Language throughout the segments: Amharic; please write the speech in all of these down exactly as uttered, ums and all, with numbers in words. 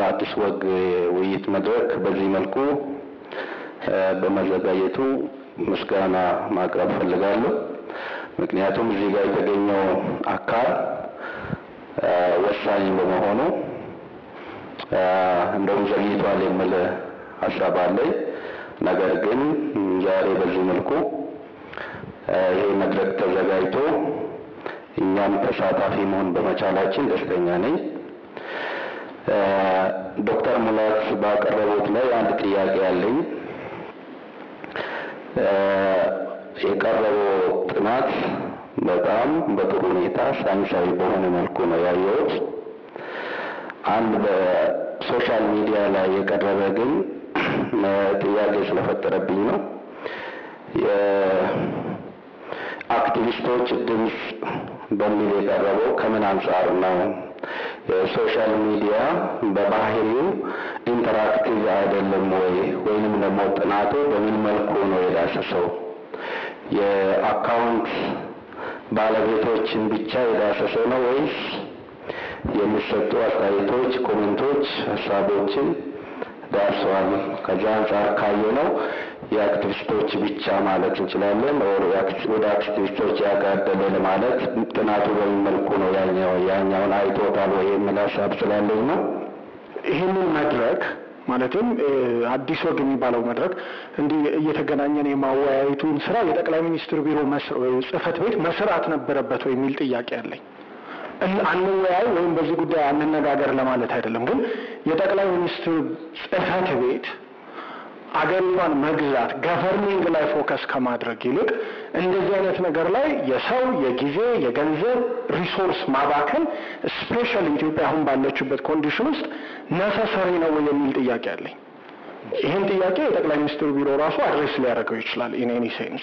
አዲስ ወግ ውይይት መድረክ በዚህ መልኩ በመዘጋጀቱ ምስጋና ማቅረብ ፈልጋለሁ። ምክንያቱም እዚህ ጋር የተገኘው አካል ወሳኝ በመሆኑ እንደውም ዘግይቷል የሚል ሀሳብ አለኝ። ነገር ግን ዛሬ በዚህ መልኩ ይሄ መድረክ ተዘጋጅቶ እኛም ተሳታፊ መሆን በመቻላችን ደስተኛ ነኝ። ዶክተር ሙላት ባቀረቡት ላይ አንድ ጥያቄ አለኝ። የቀረበው ጥናት በጣም በጥሩ ሁኔታ ሳይንሳዊ በሆነ መልኩ ነው ያየሁት። አንድ በሶሻል ሚዲያ ላይ የቀረበ ግን ጥያቄ ስለፈጠረብኝ ነው። የአክቲቪስቶች ድምፅ በሚል የቀረበው ከምን አንጻር ነው? የሶሻል ሚዲያ በባህሪው ኢንተራክቲቭ አይደለም ወይ? ወይንም ደግሞ ጥናቱ በምን መልኩ ነው የዳሰሰው? የአካውንት ባለቤቶችን ብቻ የዳሰሰ ነው ወይስ የሚሰጡ አስተያየቶች፣ ኮሜንቶች፣ ሀሳቦችን ዳሰዋል? ከዛ አንጻር ካየነው የአክቲቪስቶች ብቻ ማለት እንችላለን ወር ወደ አክቲቪስቶች ያጋደለ ለማለት ጥናቱ በምን መልኩ ነው ያኛው ያኛውን አይቶታል ወይ የሚል ሀሳብ ስላለኝ ነው። ይህንን መድረክ ማለትም አዲስ ወግ የሚባለው መድረክ እንዲህ እየተገናኘን የማወያየቱን ስራ የጠቅላይ ሚኒስትር ቢሮ ጽህፈት ቤት መስራት ነበረበት ወይ የሚል ጥያቄ አለኝ። አንወያይ ወይም በዚህ ጉዳይ አንነጋገር ለማለት አይደለም። ግን የጠቅላይ ሚኒስትር ጽህፈት ቤት አገሪቷን መግዛት ገቨርኒንግ ላይ ፎከስ ከማድረግ ይልቅ እንደዚህ አይነት ነገር ላይ የሰው የጊዜ የገንዘብ ሪሶርስ ማባከን ስፔሻሊ ኢትዮጵያ አሁን ባለችበት ኮንዲሽን ውስጥ ነሰሰሪ ነው የሚል ጥያቄ አለኝ። ይህን ጥያቄ የጠቅላይ ሚኒስትሩ ቢሮ ራሱ አድሬስ ሊያደርገው ይችላል ኢን ኤኒ ሴንስ።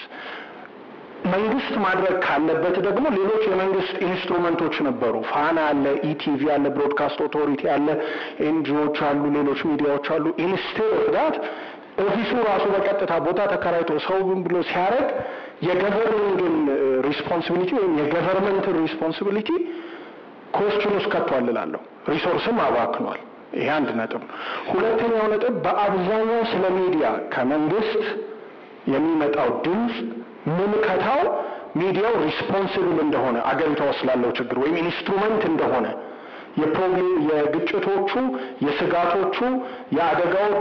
መንግስት ማድረግ ካለበት ደግሞ ሌሎች የመንግስት ኢንስትሩመንቶች ነበሩ። ፋና አለ፣ ኢቲቪ አለ፣ ብሮድካስት ኦቶሪቲ አለ፣ ኤንጂኦዎች አሉ፣ ሌሎች ሚዲያዎች አሉ። ኢንስቴድ ኦፍ ዳት ኦፊሱ ራሱ በቀጥታ ቦታ ተከራይቶ ሰው ብሎ ሲያደርግ የገቨርኒንግን ሪስፖንሲቢሊቲ ወይም የገቨርንመንትን ሪስፖንሲቢሊቲ ኮስችን ውስጥ ከቷል እላለሁ። ሪሶርስም አባክኗል። ይሄ አንድ ነጥብ። ሁለተኛው ነጥብ በአብዛኛው ስለ ሚዲያ ከመንግስት የሚመጣው ድምፅ ምልከታው ሚዲያው ሪስፖንሲብል እንደሆነ አገሪቷ ውስጥ ላለው ችግር ወይም ኢንስትሩመንት እንደሆነ የፕሮብሌም የግጭቶቹ የስጋቶቹ የአደጋዎቹ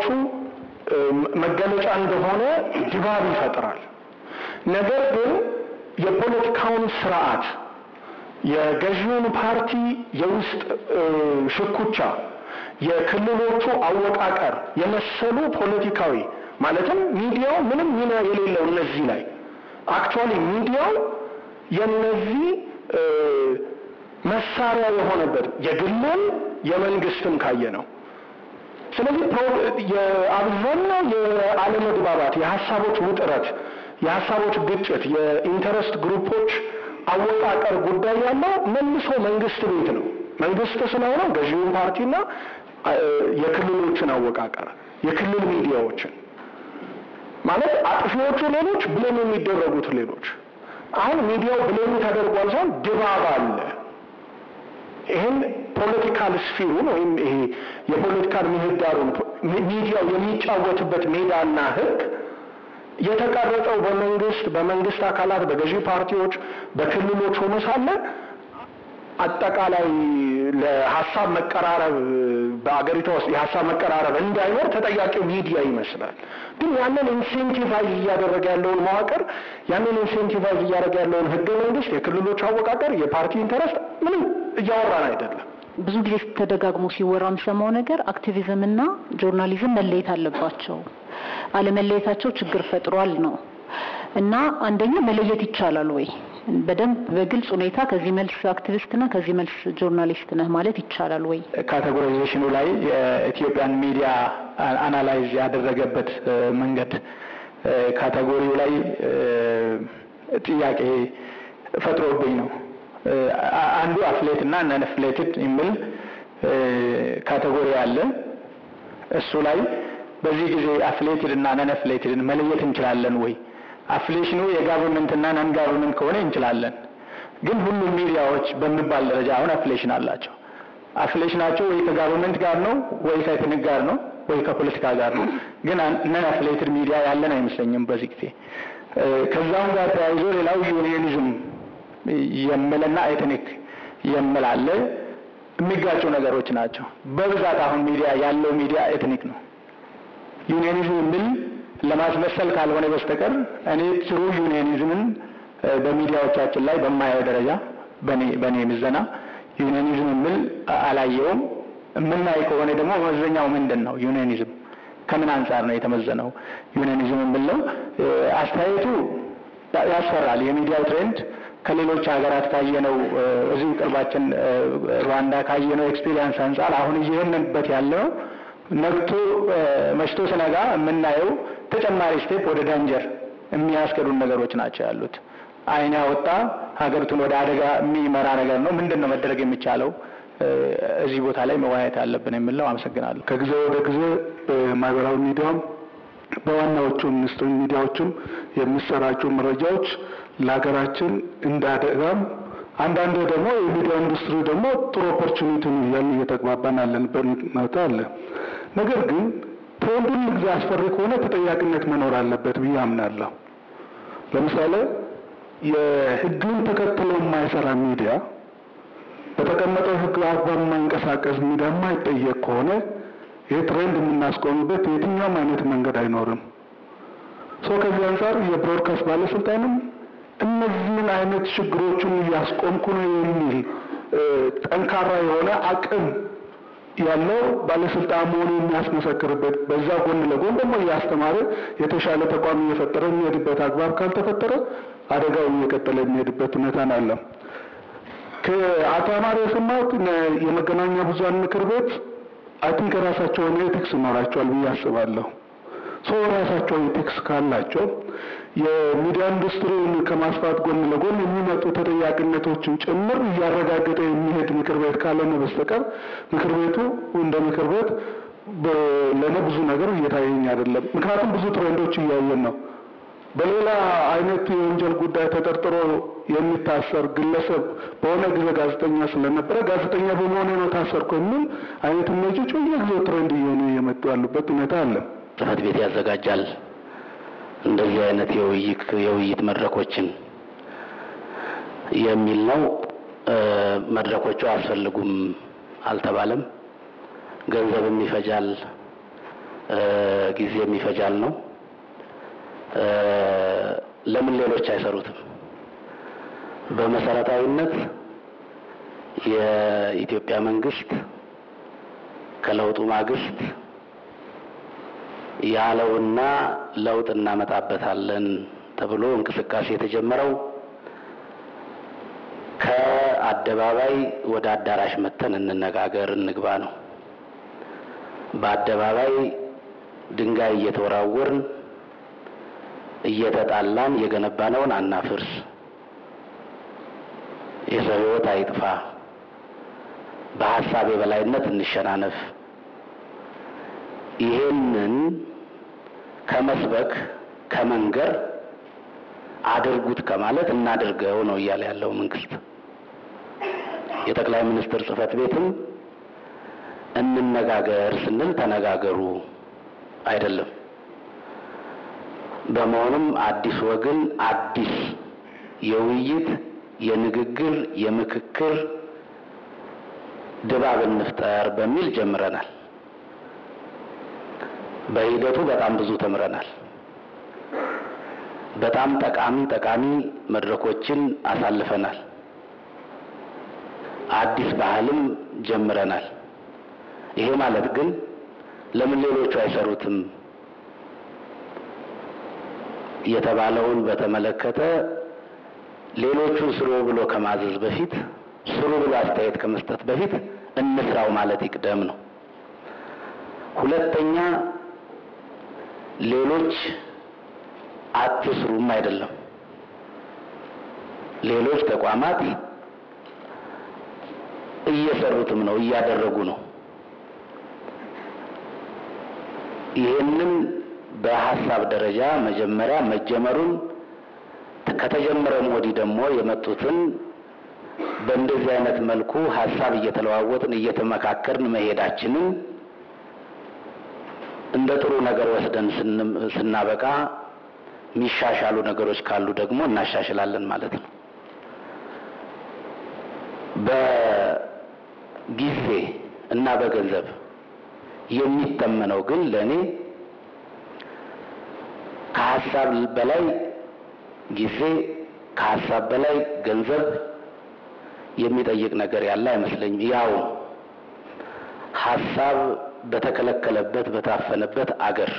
መገለጫ እንደሆነ ድባብ ይፈጥራል። ነገር ግን የፖለቲካውን ስርዓት የገዢውን ፓርቲ የውስጥ ሽኩቻ የክልሎቹ አወቃቀር የመሰሉ ፖለቲካዊ ማለትም ሚዲያው ምንም ሚና የሌለው እነዚህ ላይ አክቹአሊ ሚዲያው የነዚህ መሳሪያ የሆነበት የግልም የመንግስትም ካየ ነው። ስለዚህ የአብዛኛው የአለመግባባት የሐሳቦች ውጥረት የሐሳቦች ግጭት የኢንተረስት ግሩፖች አወቃቀር ጉዳይ ያለው መልሶ መንግስት ቤት ነው። መንግስት ስለሆነ ገዢውን ፓርቲና የክልሎችን አወቃቀር የክልል ሚዲያዎችን ማለት አጥፊዎቹ ሌሎች ብለን የሚደረጉት ሌሎች። አሁን ሚዲያው ብለን ተደርጓል ሳይሆን ድባብ አለ። ይሄን ፖለቲካል ስፊሩን ወይም ይሄ የፖለቲካል ምህዳሩን ሚዲያው የሚጫወትበት ሜዳና ህግ የተቀረጸው በመንግስት በመንግስት አካላት በገዢ ፓርቲዎች በክልሎች ሆኖ ሳለ አጠቃላይ ለሐሳብ መቀራረብ በአገሪቷ ውስጥ የሐሳብ መቀራረብ እንዳይኖር ተጠያቂው ሚዲያ ይመስላል። ግን ያንን ኢንሴንቲቫይዝ እያደረገ ያለውን መዋቅር ያንን ኢንሴንቲቫይዝ እያደረገ ያለውን ህገ መንግስት የክልሎች አወቃቀር የፓርቲ ኢንተረስት ምንም እያወራን አይደለም። ብዙ ጊዜ ተደጋግሞ ሲወራ የምሰማው ነገር አክቲቪዝምና ጆርናሊዝም መለየት አለባቸው፣ አለመለየታቸው ችግር ፈጥሯል ነው። እና አንደኛ መለየት ይቻላል ወይ? በደንብ በግልጽ ሁኔታ ከዚህ መልስ አክቲቪስትና ከዚህ መልስ ጆርናሊስት ነህ ማለት ይቻላል ወይ? ካቴጎራይዜሽኑ ላይ የኢትዮጵያን ሚዲያ አናላይዝ ያደረገበት መንገድ ካቴጎሪው ላይ ጥያቄ ፈጥሮብኝ ነው። አንዱ አፍሌት እና ነን አፍሌትድ የሚል ካቴጎሪ አለ። እሱ ላይ በዚህ ጊዜ አፍሌትድ እና ነን አፍሌትድን መለየት እንችላለን ወይ? አፍሌሽኑ የጋቨርንመንት እና ነን ጋቨርንመንት ከሆነ እንችላለን። ግን ሁሉም ሚዲያዎች በሚባል ደረጃ አሁን አፍሌሽን አላቸው። አፍሌሽናቸው ወይ ከጋቨርንመንት ጋር ነው ወይ ከኢትኒክ ጋር ነው ወይ ከፖለቲካ ጋር ነው። ግን ነን አፍሌትድ ሚዲያ ያለን አይመስለኝም በዚህ ጊዜ። ከዛም ጋር ተያይዞ ሌላው ዩኒየኒዝም የምልና ኢትኒክ የምላለ የሚጋጩ ነገሮች ናቸው። በብዛት አሁን ሚዲያ ያለው ሚዲያ ኢትኒክ ነው። ዩኒየኒዝም የሚል ለማስመሰል ካልሆነ በስተቀር እኔ ትሩ ዩኒየኒዝምን በሚዲያዎቻችን ላይ በማየው ደረጃ በኔ በኔ ምዘና ዩኒየኒዝም የሚል አላየውም። የምናይ ከሆነ ደግሞ መመዘኛው ምንድን ነው? ዩኒየኒዝም ከምን አንጻር ነው የተመዘነው? ዩኒየኒዝም የሚለው አስተያየቱ ያስፈራል። የሚዲያው ትሬንድ ከሌሎች ሀገራት ካየነው እዚህ ቅርባችን ሩዋንዳ ካየነው ኤክስፒሪየንስ አንጻር አሁን እየሄድንበት ያለው ነግቶ መሽቶ ሲነጋ የምናየው ተጨማሪ ስቴፕ ወደ ዳንጀር የሚያስከዱን ነገሮች ናቸው ያሉት። አይን ያወጣ ሀገሪቱን ወደ አደጋ የሚመራ ነገር ነው። ምንድነው መደረግ የሚቻለው? እዚህ ቦታ ላይ መወያየት አለብን የሚለው። አመሰግናለሁ። ከጊዜ ወደ ጊዜ በማህበራዊ ሚዲያም በዋናዎቹ ሚኒስትሪ ሚዲያዎችም የሚሰራጩ መረጃዎች ለሀገራችን እንዳደጋም አንዳንድ ደግሞ የሚዲያ ኢንዱስትሪ ደግሞ ጥሩ ኦፖርቹኒቲ ነው ያለ እየተግባባን ያለንበት ሁኔታ አለ። ነገር ግን ትሬንዱን ግዛ አስፈሪ ከሆነ ተጠያቂነት መኖር አለበት ብዬ አምናለሁ። ለምሳሌ የህግን ተከትሎ የማይሰራ ሚዲያ በተቀመጠው ህግ አግባብ የማይንቀሳቀስ ሚዲያ የማይጠየቅ ከሆነ ይህ ትሬንድ የምናስቆምበት የትኛውም አይነት መንገድ አይኖርም። ሶ ከዚህ አንጻር የብሮድካስት ባለስልጣንም እነዚህን አይነት ችግሮችን እያስቆምኩ ነው የሚል ጠንካራ የሆነ አቅም ያለው ባለስልጣን መሆኑ የሚያስመሰክርበት በዛ ጎን ለጎን ደግሞ እያስተማረ የተሻለ ተቋም እየፈጠረ የሚሄድበት አግባብ ካልተፈጠረ አደጋው እየቀጠለ የሚሄድበት ሁኔታ አለ። ከአቶ አማረ የሰማሁት የመገናኛ ብዙሃን ምክር ቤት አይ ቲንክ ራሳቸው ኤቲክስ ይኖራቸዋል ብዬ አስባለሁ። ሰው ራሳቸው ኤቲክስ ካላቸው የሚዲያ ኢንዱስትሪውን ከማስፋት ጎን ለጎን የሚመጡ ተጠያቂነቶችን ጭምር እያረጋገጠ የሚሄድ ምክር ቤት ካልሆነ በስተቀር ምክር ቤቱ እንደ ምክር ቤት ለነ ብዙ ነገር እየታየኝ አይደለም። ምክንያቱም ብዙ ትሬንዶች እያየን ነው። በሌላ አይነት የወንጀል ጉዳይ ተጠርጥሮ የሚታሰር ግለሰብ በሆነ ጊዜ ጋዜጠኛ ስለነበረ ጋዜጠኛ በመሆኑ ነው ታሰርኩ የሚል አይነት ሜጆች በየጊዜው ትሬንድ እየሆኑ እየመጡ ያሉበት ሁኔታ አለ። ጽሕፈት ቤት ያዘጋጃል እንደዚህ አይነት የውይይት የውይይት መድረኮችን የሚል ነው። መድረኮቹ አስፈልጉም አልተባለም። ገንዘብም ይፈጃል፣ ጊዜም ይፈጃል ነው። ለምን ሌሎች አይሰሩትም? በመሰረታዊነት የኢትዮጵያ መንግስት ከለውጡ ማግስት ያለውና ለውጥ እናመጣበታለን ተብሎ እንቅስቃሴ የተጀመረው ከአደባባይ ወደ አዳራሽ መተን እንነጋገር እንግባ ነው። በአደባባይ ድንጋይ እየተወራወርን እየተጣላን የገነባነውን አናፍርስ፣ የሰው ሕይወት አይጥፋ፣ በሐሳብ የበላይነት እንሸናነፍ፣ ይሄንን ከመስበክ ከመንገር አድርጉት ከማለት እናድርገው ነው እያለ ያለው መንግስት። የጠቅላይ ሚኒስትር ጽሕፈት ቤትም እንነጋገር ስንል ተነጋገሩ አይደለም። በመሆኑም አዲስ ወግን አዲስ የውይይት የንግግር የምክክር ድባብ እንፍጠር በሚል ጀምረናል። በሂደቱ በጣም ብዙ ተምረናል። በጣም ጠቃሚ ጠቃሚ መድረኮችን አሳልፈናል። አዲስ ባህልም ጀምረናል። ይሄ ማለት ግን ለምን ሌሎቹ አይሰሩትም የተባለውን በተመለከተ ሌሎቹን ስሩ ብሎ ከማዘዝ በፊት ስሩ ብሎ አስተያየት ከመስጠት በፊት እንስራው ማለት ይቅደም ነው። ሁለተኛ ሌሎች አትስሩም አይደለም። ሌሎች ተቋማት እየሰሩትም ነው እያደረጉ ነው። ይሄንን በሐሳብ ደረጃ መጀመሪያ መጀመሩን ከተጀመረም ወዲህ ደግሞ የመጡትን በእንደዚህ አይነት መልኩ ሐሳብ እየተለዋወጥን እየተመካከርን መሄዳችንን እንደ ጥሩ ነገር ወስደን ስናበቃ ሚሻሻሉ ነገሮች ካሉ ደግሞ እናሻሽላለን ማለት ነው። በጊዜ እና በገንዘብ የሚተመነው ግን ለኔ ከሐሳብ በላይ ጊዜ ከሐሳብ በላይ ገንዘብ የሚጠይቅ ነገር ያለ አይመስለኝም። ያው ሐሳብ በተከለከለበት በታፈነበት አገር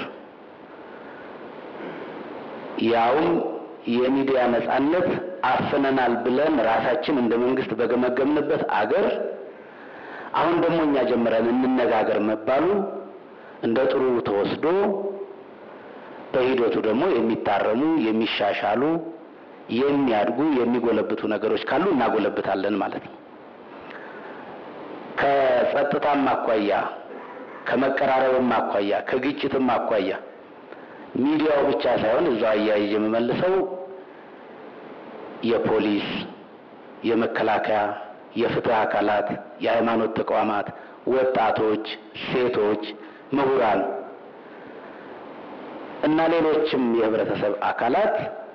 ያውም የሚዲያ ነጻነት አፍነናል ብለን ራሳችን እንደ መንግስት በገመገምንበት አገር አሁን ደግሞ እኛ ጀምረን እንነጋገር መባሉ እንደ ጥሩ ተወስዶ በሂደቱ ደግሞ የሚታረሙ የሚሻሻሉ የሚያድጉ የሚጎለብቱ ነገሮች ካሉ እናጎለብታለን ማለት ነው። ከጸጥታም አኳያ ከመቀራረብም አኳያ ከግጭትም አኳያ ሚዲያው ብቻ ሳይሆን እዛው አያይዤ የምመልሰው የፖሊስ የመከላከያ የፍትህ አካላት የሃይማኖት ተቋማት ወጣቶች ሴቶች ምሁራን እና ሌሎችም የህብረተሰብ አካላት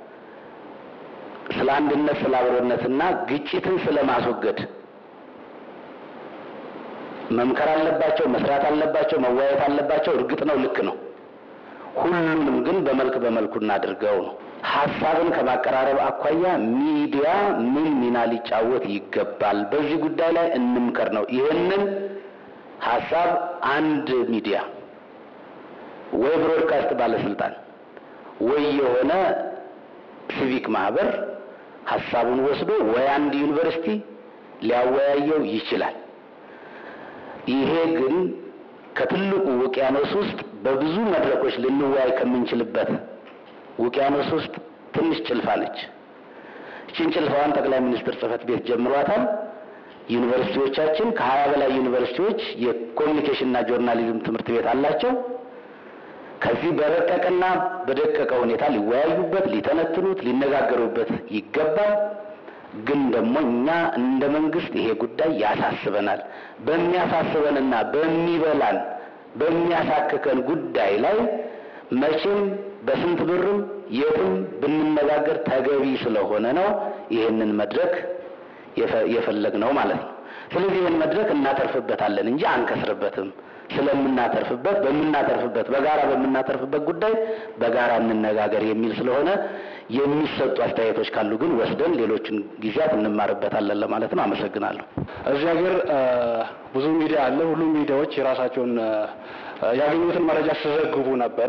ስለ አንድነት ስለ አብሮነትና ግጭትን ስለማስወገድ መምከር አለባቸው መስራት አለባቸው መወያየት አለባቸው። እርግጥ ነው ልክ ነው። ሁሉንም ግን በመልክ በመልኩ እናድርገው ነው። ሐሳብን ከማቀራረብ አኳያ ሚዲያ ምን ሚና ሊጫወት ይገባል በዚህ ጉዳይ ላይ እንምከር ነው። ይሄንን ሐሳብ አንድ ሚዲያ ወይ ብሮድካስት ባለስልጣን ወይ የሆነ ሲቪክ ማህበር ሐሳቡን ወስዶ ወይ አንድ ዩኒቨርሲቲ ሊያወያየው ይችላል። ይሄ ግን ከትልቁ ውቅያኖስ ውስጥ በብዙ መድረኮች ልንወያይ ከምንችልበት ውቅያኖስ ውስጥ ትንሽ ጭልፋ ነች። እቺን ጭልፋዋን ጠቅላይ ሚኒስትር ጽህፈት ቤት ጀምሯታል። ዩኒቨርሲቲዎቻችን ከሀያ በላይ ዩኒቨርሲቲዎች የኮሙኒኬሽንና ጆርናሊዝም ትምህርት ቤት አላቸው። ከዚህ በረቀቀና በደቀቀ ሁኔታ ሊወያዩበት ሊተነትኑት ሊነጋገሩበት ይገባል። ግን ደግሞ እኛ እንደ መንግስት ይሄ ጉዳይ ያሳስበናል። በሚያሳስበንና በሚበላን በሚያሳክከን ጉዳይ ላይ መቼም በስንት ብርም የትም ብንነጋገር ተገቢ ስለሆነ ነው ይሄንን መድረክ የፈለግነው ማለት ነው። ስለዚህ ይሄን መድረክ እናተርፍበታለን እንጂ አንከስርበትም። ስለምናተርፍበት በመናተርፍበት በጋራ በመናተርፍበት ጉዳይ በጋራ እንነጋገር የሚል ስለሆነ የሚሰጡ አስተያየቶች ካሉ ግን ወስደን ሌሎችን ጊዜያት እንማርበታለን ለማለት ነው። አመሰግናለሁ። እዚህ ሀገር ብዙ ሚዲያ አለ። ሁሉም ሚዲያዎች የራሳቸውን ያገኙትን መረጃ ሲዘግቡ ነበረ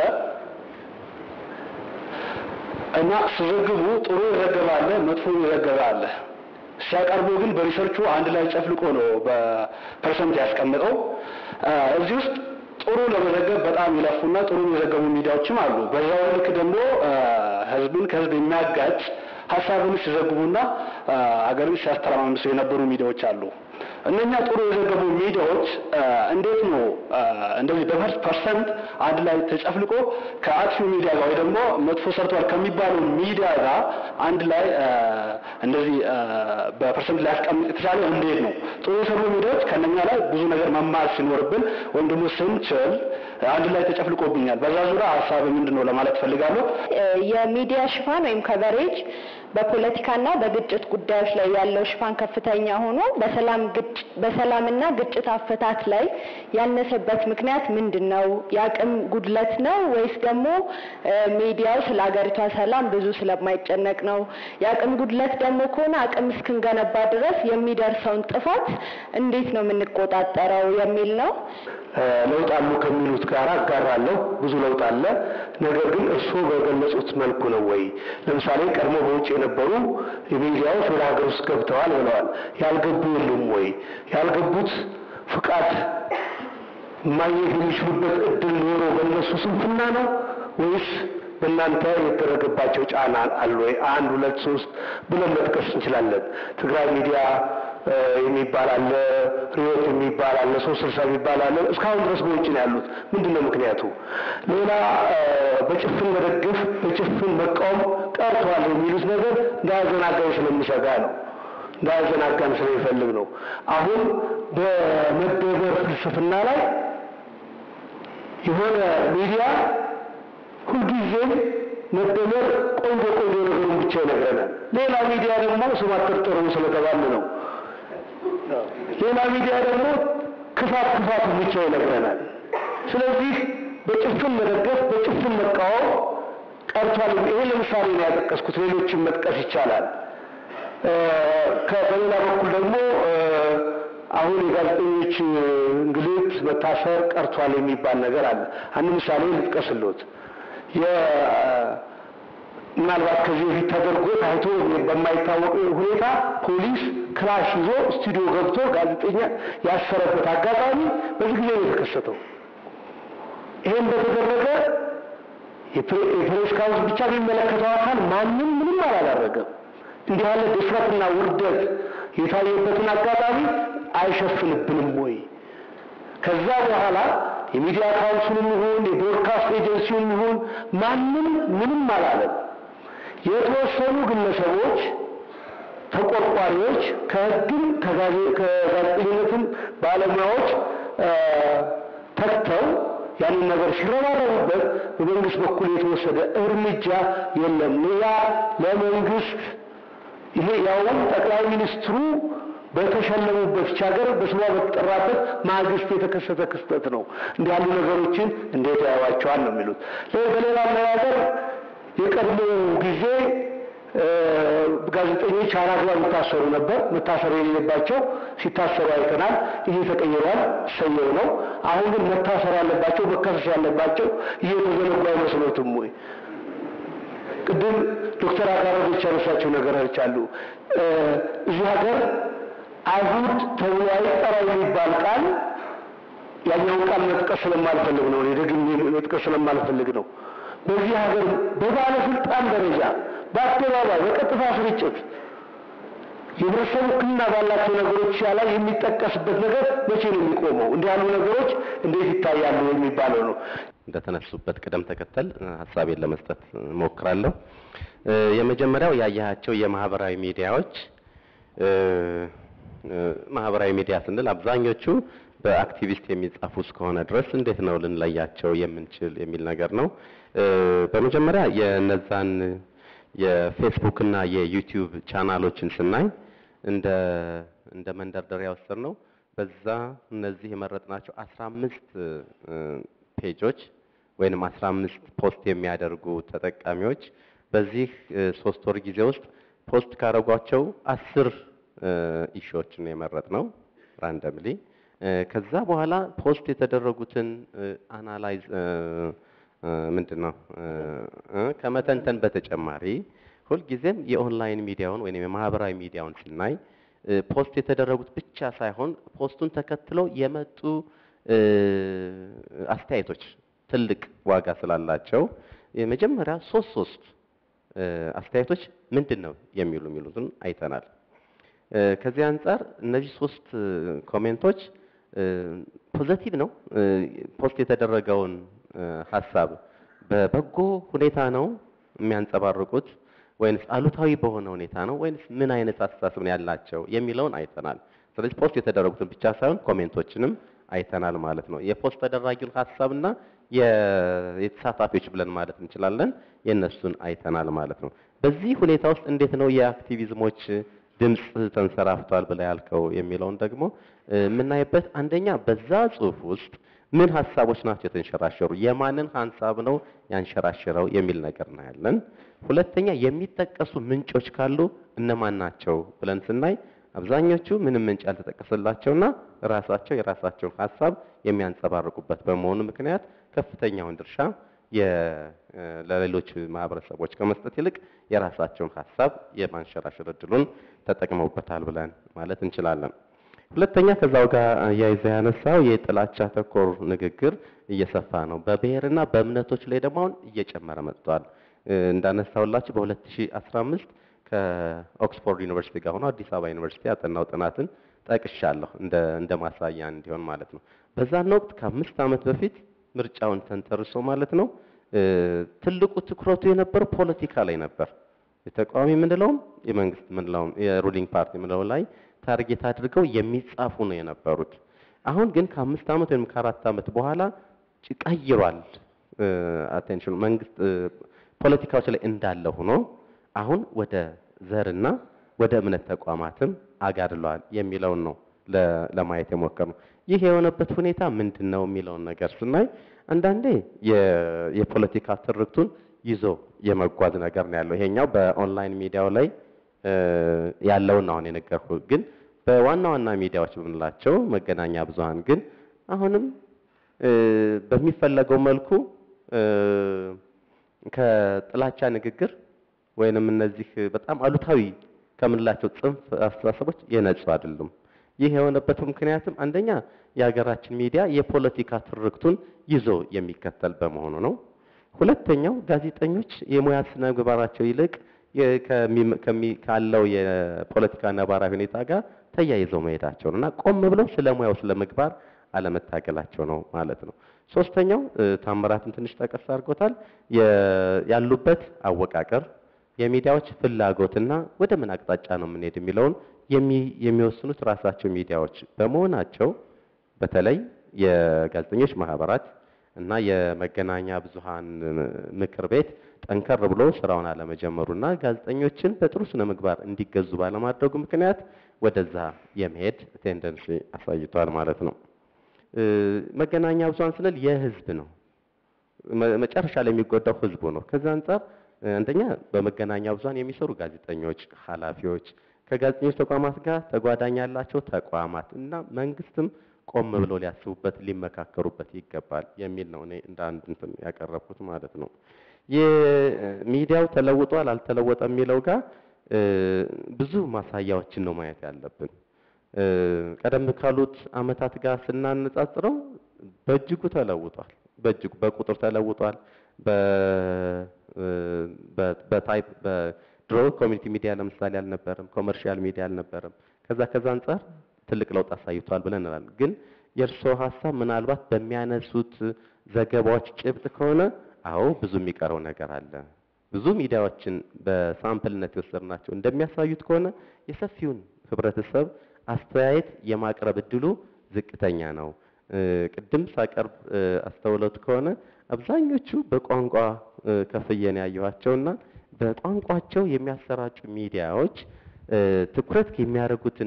እና ሲዘግቡ ጥሩ ይዘገባ አለ መጥፎ ይዘገባ አለ። ሲያቀርቡ ግን በሪሰርቹ አንድ ላይ ጨፍልቆ ነው በፐርሰንት ያስቀምጠው። እዚህ ውስጥ ጥሩ ለመዘገብ በጣም ይለፉና ጥሩ የዘገቡ ሚዲያዎችም አሉ። በዛው ልክ ደግሞ ህዝብን ከህዝብ የሚያጋጭ ሐሳብን ሲዘግቡና አገርን ሲያስተራምሱ የነበሩ ሚዲያዎች አሉ። እነኛ ጥሩ የዘገቡ ሚዲያዎች እንዴት ነው እንደዚህ በፐርሰንት አንድ ላይ ተጨፍልቆ ከአክሲው ሚዲያ ጋር ወይ ደግሞ መጥፎ ሰርቷል ከሚባለው ሚዲያ ጋር አንድ ላይ እንደዚህ በፐርሰንት ላይ አስቀምጥ የተቻለ እንዴት ነው? ጥሩ የሰሩ ሚዲያዎች ከነኛ ላይ ብዙ ነገር መማር ሲኖርብን ወይም ደግሞ ስንችል አንድ ላይ ተጨፍልቆብኛል። በዛ ዙሪያ ሐሳብ ምንድነው ለማለት ፈልጋለሁ። የሚዲያ ሽፋን ወይም ከቨሬጅ በፖለቲካና በግጭት ጉዳዮች ላይ ያለው ሽፋን ከፍተኛ ሆኖ በሰላም ግጭት በሰላምና ግጭት አፈታት ላይ ያነሰበት ምክንያት ምንድነው? የአቅም ጉድለት ነው ወይስ ደግሞ ሚዲያው ስለ ሀገሪቷ ሰላም ብዙ ስለማይጨነቅ ነው? የአቅም ጉድለት ደግሞ ከሆነ አቅም እስክንገነባ ድረስ የሚደርሰውን ጥፋት እንዴት ነው የምንቆጣጠረው የሚል ነው። ለውጥ አሉ ከሚሉት ጋር አጋራለሁ። ብዙ ለውጥ አለ። ነገር ግን እርሱ በገለጹት መልኩ ነው ወይ? ለምሳሌ ቀድሞ በውጭ የነበሩ የሚዲያዎች ወደ ሀገር ውስጥ ገብተዋል ብለዋል። ያልገቡ የሉም ወይ? ያልገቡት ፍቃድ ማግኘት የሚችሉበት እድል ኖሮ በእነሱ ስንፍና ነው ወይስ በእናንተ የተደረገባቸው ጫና አለ ወይ? አንድ ሁለት ሶስት ብለን መጥቀስ እንችላለን። ትግራይ ሚዲያ የሚባል አለ፣ ሪዮት የሚባል አለ፣ ሶስት ስልሳ የሚባል አለ። እስካሁን ድረስ በውጭ ነው ያሉት። ምንድነው ምክንያቱ? ሌላ በጭፍን መደገፍ በጭፍን መቃወም ቀርቷል የሚሉት ነገር እንዳያዘናጋው ስለሚሰጋ ነው። እንዳይዘናጋን ስለሚፈልግ ነው። አሁን በመደበር ፍልስፍና ላይ የሆነ ሚዲያ ሁልጊዜም መደመር ቆንጆ ቆንጆ ነገሩን ብቻ ይነግረናል። ሌላ ሚዲያ ደግሞ ስም አትጠርጥሩ ስለተባለ ነው። ሌላ ሚዲያ ደግሞ ክፋት ክፋት ብቻ ይነግረናል። ስለዚህ በጭፍን መደገፍ በጭፍን መቃወም ቀርቷል። ይሄ ለምሳሌ ነው ያጠቀስኩት፣ ሌሎችን መጥቀስ ይቻላል። ከበሌላ በኩል ደግሞ አሁን የጋዜጠኞች እንግልት መታሰር ቀርቷል የሚባል ነገር አለ። አንድ ምሳሌ ልጥቀስልዎት። ምናልባት ከዚህ በፊት ተደርጎ ታይቶ በማይታወቅ ሁኔታ ፖሊስ ክላሽ ይዞ ስቱዲዮ ገብቶ ጋዜጠኛ ያሰረበት አጋጣሚ በዚህ ጊዜ ነው የተከሰተው። ይሄን በተደረገ የፕሬስ ካውንስል ብቻ የሚመለከተው አካል ማንም ምንም አላደረገም። እንዲህ ያለ ድፍረትና ውርደት የታየበትን አጋጣሚ አይሸፍንብንም ወይ? ከዛ በኋላ የሚዲያ ካውንስሉም ይሁን የብሮድካስት ኤጀንሲውም ይሁን ማንም ምንም አላለም። የተወሰኑ ግለሰቦች ተቆርቋሪዎች ከህግም ከጋዜጠኝነትም ባለሙያዎች ተክተው ያንን ነገር ሲረባረቡበት በመንግስት በኩል የተወሰደ እርምጃ የለም። ያ ለመንግስት ይሄ ያውም ጠቅላይ ሚኒስትሩ በተሸለሙበት ሀገር በስሟ በተጠራበት ማግስት የተከሰተ ክስተት ነው። እንዲህ ያሉ ነገሮችን እንዴት ያዩዋቸዋል ነው የሚሉት። በሌላ አነጋገር የቀድሞ ጊዜ ጋዜጠኞች አላግባብ ይታሰሩ ነበር። መታሰር የሌለባቸው ሲታሰሩ አይተናል። ይሄ ተቀይሯል፣ ሰየው ነው። አሁን ግን መታሰር ያለባቸው መከሰስ ያለባቸው እየተዘነጉ አይመስሎትም ወይ? ቅድም ዶክተር አጋሮች ያነሳቸው ነገሮች አሉ። እዚህ ሀገር አይሁድ ተብሎ አይጠራ የሚባል ቃል ያኛውን ቃል መጥቀስ ስለማልፈልግ ነው፣ ደግሜ መጥቀስ ስለማልፈልግ ነው። በዚህ ሀገር በባለስልጣን ደረጃ በአደባባይ በቀጥታ ስርጭት የህብረተሰብ ውክልና ባላቸው ነገሮች ላይ የሚጠቀስበት ነገር መቼ ነው የሚቆመው? እንዲህ ያሉ ነገሮች እንዴት ይታያሉ የሚባለው ነው። እንደተነሱበት ቅደም ተከተል ሐሳቤን ለመስጠት ሞክራለሁ። የመጀመሪያው ያያቸው የማህበራዊ ሚዲያዎች ማህበራዊ ሚዲያ ስንል አብዛኞቹ በአክቲቪስት የሚጻፉ እስከሆነ ድረስ እንዴት ነው ልንለያቸው የምንችል የሚል ነገር ነው። በመጀመሪያ የነዛን የፌስቡክ እና የዩቲዩብ ቻናሎችን ስናይ እንደ እንደ መንደርደሪያ ወሰድ ነው። በዛ እነዚህ የመረጥናቸው አስራ አምስት ፔጆች ወይንም አስራ አምስት ፖስት የሚያደርጉ ተጠቃሚዎች በዚህ ሶስት ወር ጊዜ ውስጥ ፖስት ካረጓቸው አስር ኢሹዎችን የመረጥነው ራንደምሊ። ከዛ በኋላ ፖስት የተደረጉትን አናላይዝ ምንድነው ከመተንተን በተጨማሪ ሁልጊዜም የኦንላይን ሚዲያውን ወይንም የማህበራዊ ሚዲያውን ስናይ ፖስት የተደረጉት ብቻ ሳይሆን ፖስቱን ተከትለው የመጡ አስተያየቶች ትልቅ ዋጋ ስላላቸው የመጀመሪያ ሶስት ሶስት አስተያየቶች ምንድነው የሚሉ የሚሉትን አይተናል። ከዚህ አንፃር እነዚህ ሶስት ኮሜንቶች ፖዚቲቭ ነው። ፖስት የተደረገውን ሐሳብ በበጎ ሁኔታ ነው የሚያንጸባርቁት ወይንስ አሉታዊ በሆነ ሁኔታ ነው ወይንስ ምን አይነት አስተሳሰብ ነው ያላቸው የሚለውን አይተናል። ስለዚህ ፖስት የተደረጉትን ብቻ ሳይሆን ኮሜንቶችንም አይተናል ማለት ነው። የፖስት ተደራጊውን ሐሳብና የተሳታፊዎች ብለን ማለት እንችላለን የነሱን አይተናል ማለት ነው። በዚህ ሁኔታ ውስጥ እንዴት ነው የአክቲቪዝሞች ድምጽ ተንሰራፍቷል ብለ ያልከው የሚለውን ደግሞ የምናይበት አንደኛ በዛ ጽሁፍ ውስጥ ምን ሐሳቦች ናቸው የተንሸራሸሩ፣ የማንን ሐሳብ ነው ያንሸራሸረው የሚል ነገር ነው ያለን። ሁለተኛ የሚጠቀሱ ምንጮች ካሉ እነማን ናቸው ብለን ስናይ አብዛኞቹ ምንም ምንጭ ያልተጠቀሰላቸውና ራሳቸው የራሳቸው ሐሳብ የሚያንጸባርቁበት በመሆኑ ምክንያት ከፍተኛውን ድርሻ ለሌሎች ማህበረሰቦች ከመስጠት ይልቅ የራሳቸውን ሐሳብ የማንሸራሸር እድሉን ተጠቅመውበታል ብለን ማለት እንችላለን። ሁለተኛ ከዛው ጋር ያይዘ ያነሳው የጥላቻ ተኮር ንግግር እየሰፋ ነው። በብሔርና በእምነቶች ላይ ደግሞ አሁን እየጨመረ መጥቷል። እንዳነሳውላችሁ በ2015 ከኦክስፎርድ ዩኒቨርሲቲ ጋር ሆኖ አዲስ አበባ ዩኒቨርሲቲ ያጠናው ጥናትን ጠቅሻለሁ እንደ እንደ ማሳያ እንዲሆን ማለት ነው። በዛን ወቅት ከአምስት ዓመት በፊት ምርጫውን ተንተርሶ ማለት ነው ትልቁ ትኩረቱ የነበረው ፖለቲካ ላይ ነበር። የተቃዋሚ ምንለውም የመንግስት ምንለውም የሩሊንግ ፓርቲ ምንለው ላይ ታርጌት አድርገው የሚጻፉ ነው የነበሩት። አሁን ግን ከአምስት ዓመት ወይም ከአራት ዓመት በኋላ ቀይሯል። አቴንሽን መንግስት ፖለቲካዎች ላይ እንዳለ ሆኖ አሁን ወደ ዘርና ወደ እምነት ተቋማትም አጋድሏል የሚለውን ነው ለማየት የሞከርነው። ይህ የሆነበት ሁኔታ ምንድነው የሚለውን ነገር ስናይ አንዳንዴ የፖለቲካ ትርክቱን ይዞ የመጓዝ ነገር ነው ያለው። ይሄኛው በኦንላይን ሚዲያው ላይ ያለውን አሁን የነገርኩት ግን በዋና ዋና ሚዲያዎች በመላቸው መገናኛ ብዙሃን ግን አሁንም በሚፈለገው መልኩ ከጥላቻ ንግግር ወይንም እነዚህ በጣም አሉታዊ ከምንላቸው ጽንፍ አስተሳሰቦች የነጹ አይደሉም። ይህ የሆነበት ምክንያቱም አንደኛ የሀገራችን ሚዲያ የፖለቲካ ትርክቱን ይዞ የሚከተል በመሆኑ ነው። ሁለተኛው ጋዜጠኞች የሙያ ስነ ምግባራቸው ይልቅ ካለው የፖለቲካ ነባራዊ ሁኔታ ጋር ተያይዘው መሄዳቸው ነውና ቆም ብለው ስለ ሙያው ስለ ምግባር አለመታገላቸው ነው ማለት ነው። ሶስተኛው ታምራትን ትንሽ ጠቀስ አድርጎታል። ያሉበት አወቃቀር የሚዲያዎች ፍላጎትና ወደ ምን አቅጣጫ ነው የምንሄድ የሚለውን የሚወስኑት ራሳቸው ሚዲያዎች በመሆናቸው በተለይ የጋዜጠኞች ማህበራት እና የመገናኛ ብዙሃን ምክር ቤት ጠንከር ብሎ ስራውን አለመጀመሩና ጋዜጠኞችን በጥሩ ስነ ምግባር እንዲገዙ ባለማድረጉ ምክንያት ወደዛ የመሄድ ቴንደንሲ አሳይቷል ማለት ነው። መገናኛ ብዙሃን ስንል የህዝብ ነው። መጨረሻ ላይ የሚጎዳው ህዝቡ ነው። ከዛ አንፃር አንደኛ በመገናኛ ብዙሃን የሚሰሩ ጋዜጠኞች፣ ኃላፊዎች ከጋዜጠኞች ተቋማት ጋር ተጓዳኝ ያላቸው ተቋማት እና መንግስትም ቆም ብለው ሊያስቡበት ሊመካከሩበት ይገባል የሚል ነው እኔ እንደ አንድ እንትን ያቀረብኩት ማለት ነው። የሚዲያው ተለውጧል አልተለወጠም የሚለው ጋር ብዙ ማሳያዎችን ነው ማየት ያለብን። ቀደም ካሉት አመታት ጋር ስናነጻጽረው በእጅጉ ተለውጧል። በእጅጉ በቁጥር ተለውጧል። በ በታይፕ በድሮ ኮሚኒቲ ሚዲያ ለምሳሌ አልነበረም፣ ኮመርሻል ሚዲያ አልነበረም። ከዛ ከዛ አንፃር ትልቅ ለውጥ አሳይቷል ብለን እንላለን። ግን የርሶ ሐሳብ ምናልባት በሚያነሱት ዘገባዎች ጭብጥ ከሆነ አዎ ብዙ የሚቀረው ነገር አለ። ብዙ ሚዲያዎችን በሳምፕልነት የወሰድናቸው እንደሚያሳዩት ከሆነ የሰፊውን ህብረተሰብ አስተያየት የማቅረብ እድሉ ዝቅተኛ ነው። ቅድም ሳቀርብ አስተውሎት ከሆነ አብዛኞቹ በቋንቋ ከፍየን ያዩዋቸውና በቋንቋቸው የሚያሰራጩ ሚዲያዎች ትኩረት የሚያደርጉትን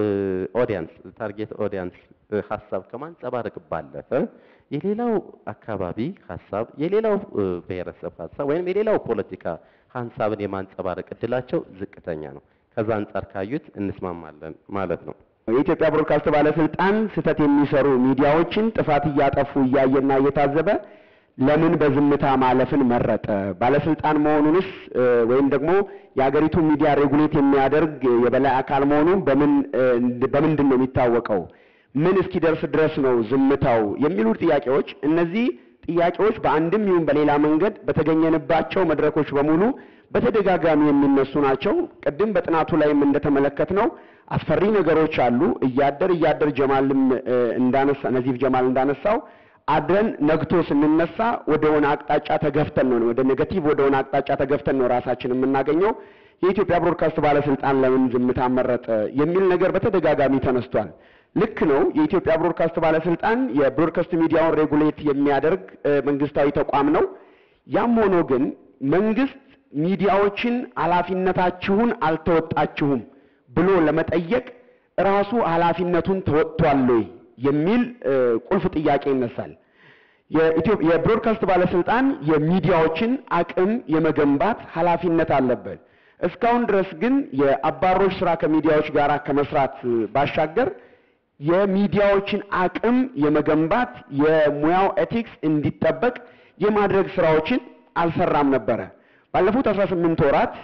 ኦዲየንስ ታርጌት ኦዲየንስ ሐሳብ ከማንጸባረቅ ባለፈ የሌላው አካባቢ ሐሳብ የሌላው ብሔረሰብ ሐሳብ ወይም የሌላው ፖለቲካ ሐሳብን የማንጸባረቅ እድላቸው ዝቅተኛ ነው። ከዛ አንፃር ካዩት እንስማማለን ማለት ነው። የኢትዮጵያ ብሮድካስት ባለስልጣን ስህተት የሚሰሩ ሚዲያዎችን ጥፋት እያጠፉ እያየና እየታዘበ ለምን በዝምታ ማለፍን መረጠ? ባለስልጣን መሆኑንስ ወይም ደግሞ የሀገሪቱ ሚዲያ ሬጉሌት የሚያደርግ የበላይ አካል መሆኑን በምን በምንድን ነው የሚታወቀው? ምን እስኪደርስ ድረስ ነው ዝምታው? የሚሉ ጥያቄዎች እነዚህ ጥያቄዎች በአንድም ይሁን በሌላ መንገድ በተገኘንባቸው መድረኮች በሙሉ በተደጋጋሚ የሚነሱ ናቸው። ቅድም በጥናቱ ላይም እንደተመለከትነው አስፈሪ ነገሮች አሉ። እያደር እያደር ጀማልም እንዳነሳ ነዚፍ ጀማል እንዳነሳው አድረን ነግቶ ስንነሳ ወደ ሆነ አቅጣጫ ተገፍተን ነው ወደ ኔጌቲቭ ወደ ሆነ አቅጣጫ ተገፍተን ነው ራሳችንን የምናገኘው። የኢትዮጵያ ብሮድካስት ባለስልጣን ለምን ዝምታ መረጠ የሚል ነገር በተደጋጋሚ ተነስቷል። ልክ ነው። የኢትዮጵያ ብሮድካስት ባለስልጣን የብሮድካስት ሚዲያውን ሬጉሌት የሚያደርግ መንግስታዊ ተቋም ነው። ያም ሆኖ ግን መንግስት ሚዲያዎችን ኃላፊነታችሁን አልተወጣችሁም ብሎ ለመጠየቅ ራሱ ኃላፊነቱን ተወጥቷል ወይ የሚል ቁልፍ ጥያቄ ይነሳል። የኢትዮጵያ የብሮድካስት ባለስልጣን የሚዲያዎችን አቅም የመገንባት ኃላፊነት አለበት። እስካሁን ድረስ ግን የአባሮች ስራ ከሚዲያዎች ጋር ከመስራት ባሻገር የሚዲያዎችን አቅም የመገንባት የሙያው ኤቲክስ እንዲጠበቅ የማድረግ ስራዎችን አልሰራም ነበረ። ባለፉት አስራ ስምንት ወራት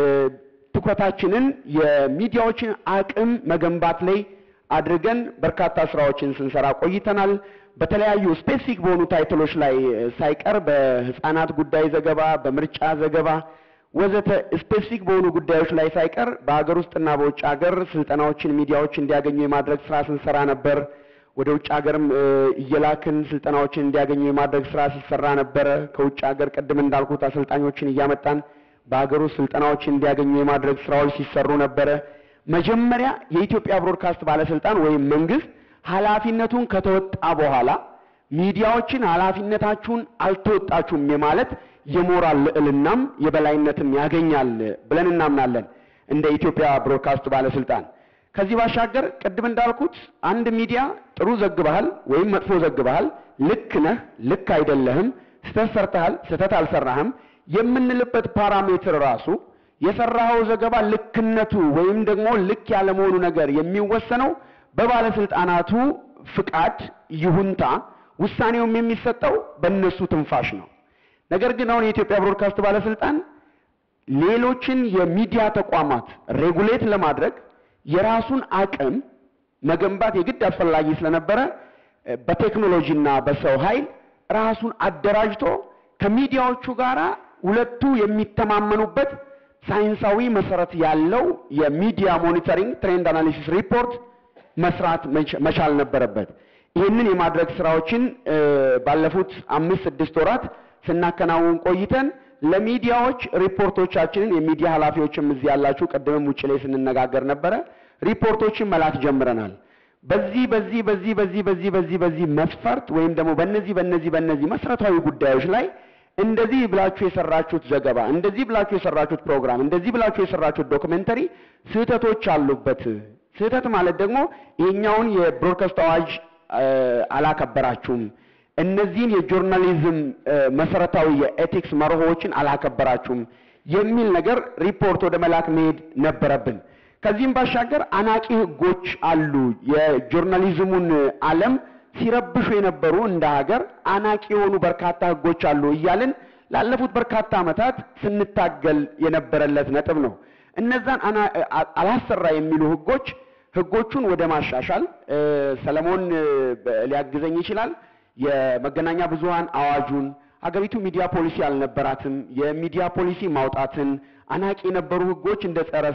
ትኩረታችንን የሚዲያዎችን አቅም መገንባት ላይ አድርገን በርካታ ስራዎችን ስንሰራ ቆይተናል። በተለያዩ ስፔሲፊክ በሆኑ ታይትሎች ላይ ሳይቀር በህፃናት ጉዳይ ዘገባ፣ በምርጫ ዘገባ ወዘተ ስፔሲፊክ በሆኑ ጉዳዮች ላይ ሳይቀር በአገር ውስጥና በውጭ ሀገር ስልጠናዎችን ሚዲያዎች እንዲያገኙ የማድረግ ስራ ስንሰራ ነበር። ወደ ውጭ ሀገርም እየላክን ስልጠናዎችን እንዲያገኙ የማድረግ ስራ ሲሰራ ነበር። ከውጭ ሀገር ቅድም እንዳልኩት አሰልጣኞችን እያመጣን በአገሩ ስልጠናዎች እንዲያገኙ የማድረግ ስራዎች ሲሰሩ ነበረ። መጀመሪያ የኢትዮጵያ ብሮድካስት ባለስልጣን ወይም መንግስት ኃላፊነቱን ከተወጣ በኋላ ሚዲያዎችን ኃላፊነታችሁን አልተወጣችሁም የማለት የሞራል ልዕልናም የበላይነትም ያገኛል ብለን እናምናለን እንደ ኢትዮጵያ ብሮድካስት ባለስልጣን። ከዚህ ባሻገር ቅድም እንዳልኩት አንድ ሚዲያ ጥሩ ዘግበሃል ወይም መጥፎ ዘግበሃል፣ ልክ ነህ፣ ልክ አይደለህም፣ ስህተት ሰርተሃል፣ ስህተት አልሰራህም የምንልበት ፓራሜትር ራሱ የሰራው ዘገባ ልክነቱ ወይም ደግሞ ልክ ያለ መሆኑ ነገር የሚወሰነው በባለስልጣናቱ ፍቃድ ይሁንታ፣ ውሳኔውም የሚሰጠው በእነሱ ትንፋሽ ነው። ነገር ግን አሁን የኢትዮጵያ ብሮድካስት ባለስልጣን ሌሎችን የሚዲያ ተቋማት ሬጉሌት ለማድረግ የራሱን አቅም መገንባት የግድ አስፈላጊ ስለነበረ በቴክኖሎጂና በሰው ኃይል ራሱን አደራጅቶ ከሚዲያዎቹ ጋራ ሁለቱ የሚተማመኑበት ሳይንሳዊ መሰረት ያለው የሚዲያ ሞኒተሪንግ ትሬንድ አናሊሲስ ሪፖርት መስራት መቻል ነበረበት። ይህንን የማድረግ ስራዎችን ባለፉት አምስት ስድስት ወራት ስናከናውን ቆይተን ለሚዲያዎች ሪፖርቶቻችንን የሚዲያ ኃላፊዎችም እዚህ ያላችሁ ቀደም ውጭ ላይ ስንነጋገር ነበረ ሪፖርቶችን መላክ ጀምረናል። በዚህ በዚህ በዚህ በዚህ በዚህ በዚህ በዚህ መስፈርት ወይም ደግሞ በእነዚህ በእነዚህ በእነዚህ መሰረታዊ ጉዳዮች ላይ እንደዚህ ብላችሁ የሰራችሁት ዘገባ፣ እንደዚህ ብላችሁ የሰራችሁት ፕሮግራም፣ እንደዚህ ብላችሁ የሰራችሁት ዶክመንተሪ ስህተቶች አሉበት። ስህተት ማለት ደግሞ ይሄኛውን የብሮድካስት አዋጅ አላከበራችሁም፣ እነዚህን የጆርናሊዝም መሰረታዊ የኤቲክስ መርሆችን አላከበራችሁም የሚል ነገር ሪፖርት ወደ መላክ መሄድ ነበረብን። ከዚህም ባሻገር አናቂ ህጎች አሉ። የጆርናሊዝሙን ዓለም ሲረብሹ የነበሩ እንደ ሀገር አናቂ የሆኑ በርካታ ህጎች አሉ እያልን ላለፉት በርካታ ዓመታት ስንታገል የነበረለት ነጥብ ነው። እነዛን አላሰራ የሚሉ ህጎች ህጎቹን ወደ ማሻሻል ሰለሞን ሊያግዘኝ ይችላል። የመገናኛ ብዙሃን አዋጁን ሀገሪቱ ሚዲያ ፖሊሲ አልነበራትም። የሚዲያ ፖሊሲ ማውጣትን አናቂ የነበሩ ህጎች እንደ ጸረ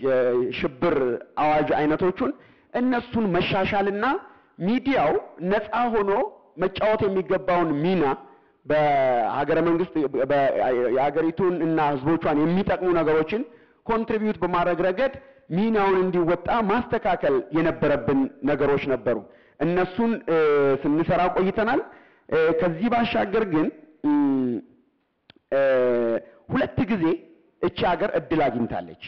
ሽብር አዋጅ አይነቶቹን እነሱን መሻሻልና ሚዲያው ነፃ ሆኖ መጫወት የሚገባውን ሚና በሀገረ መንግስት የሀገሪቱን እና ህዝቦቿን የሚጠቅሙ ነገሮችን ኮንትሪቢዩት በማድረግ ረገድ ሚናውን እንዲወጣ ማስተካከል የነበረብን ነገሮች ነበሩ። እነሱን ስንሰራ ቆይተናል። ከዚህ ባሻገር ግን ሁለት ጊዜ እቺ ሀገር እድል አግኝታለች።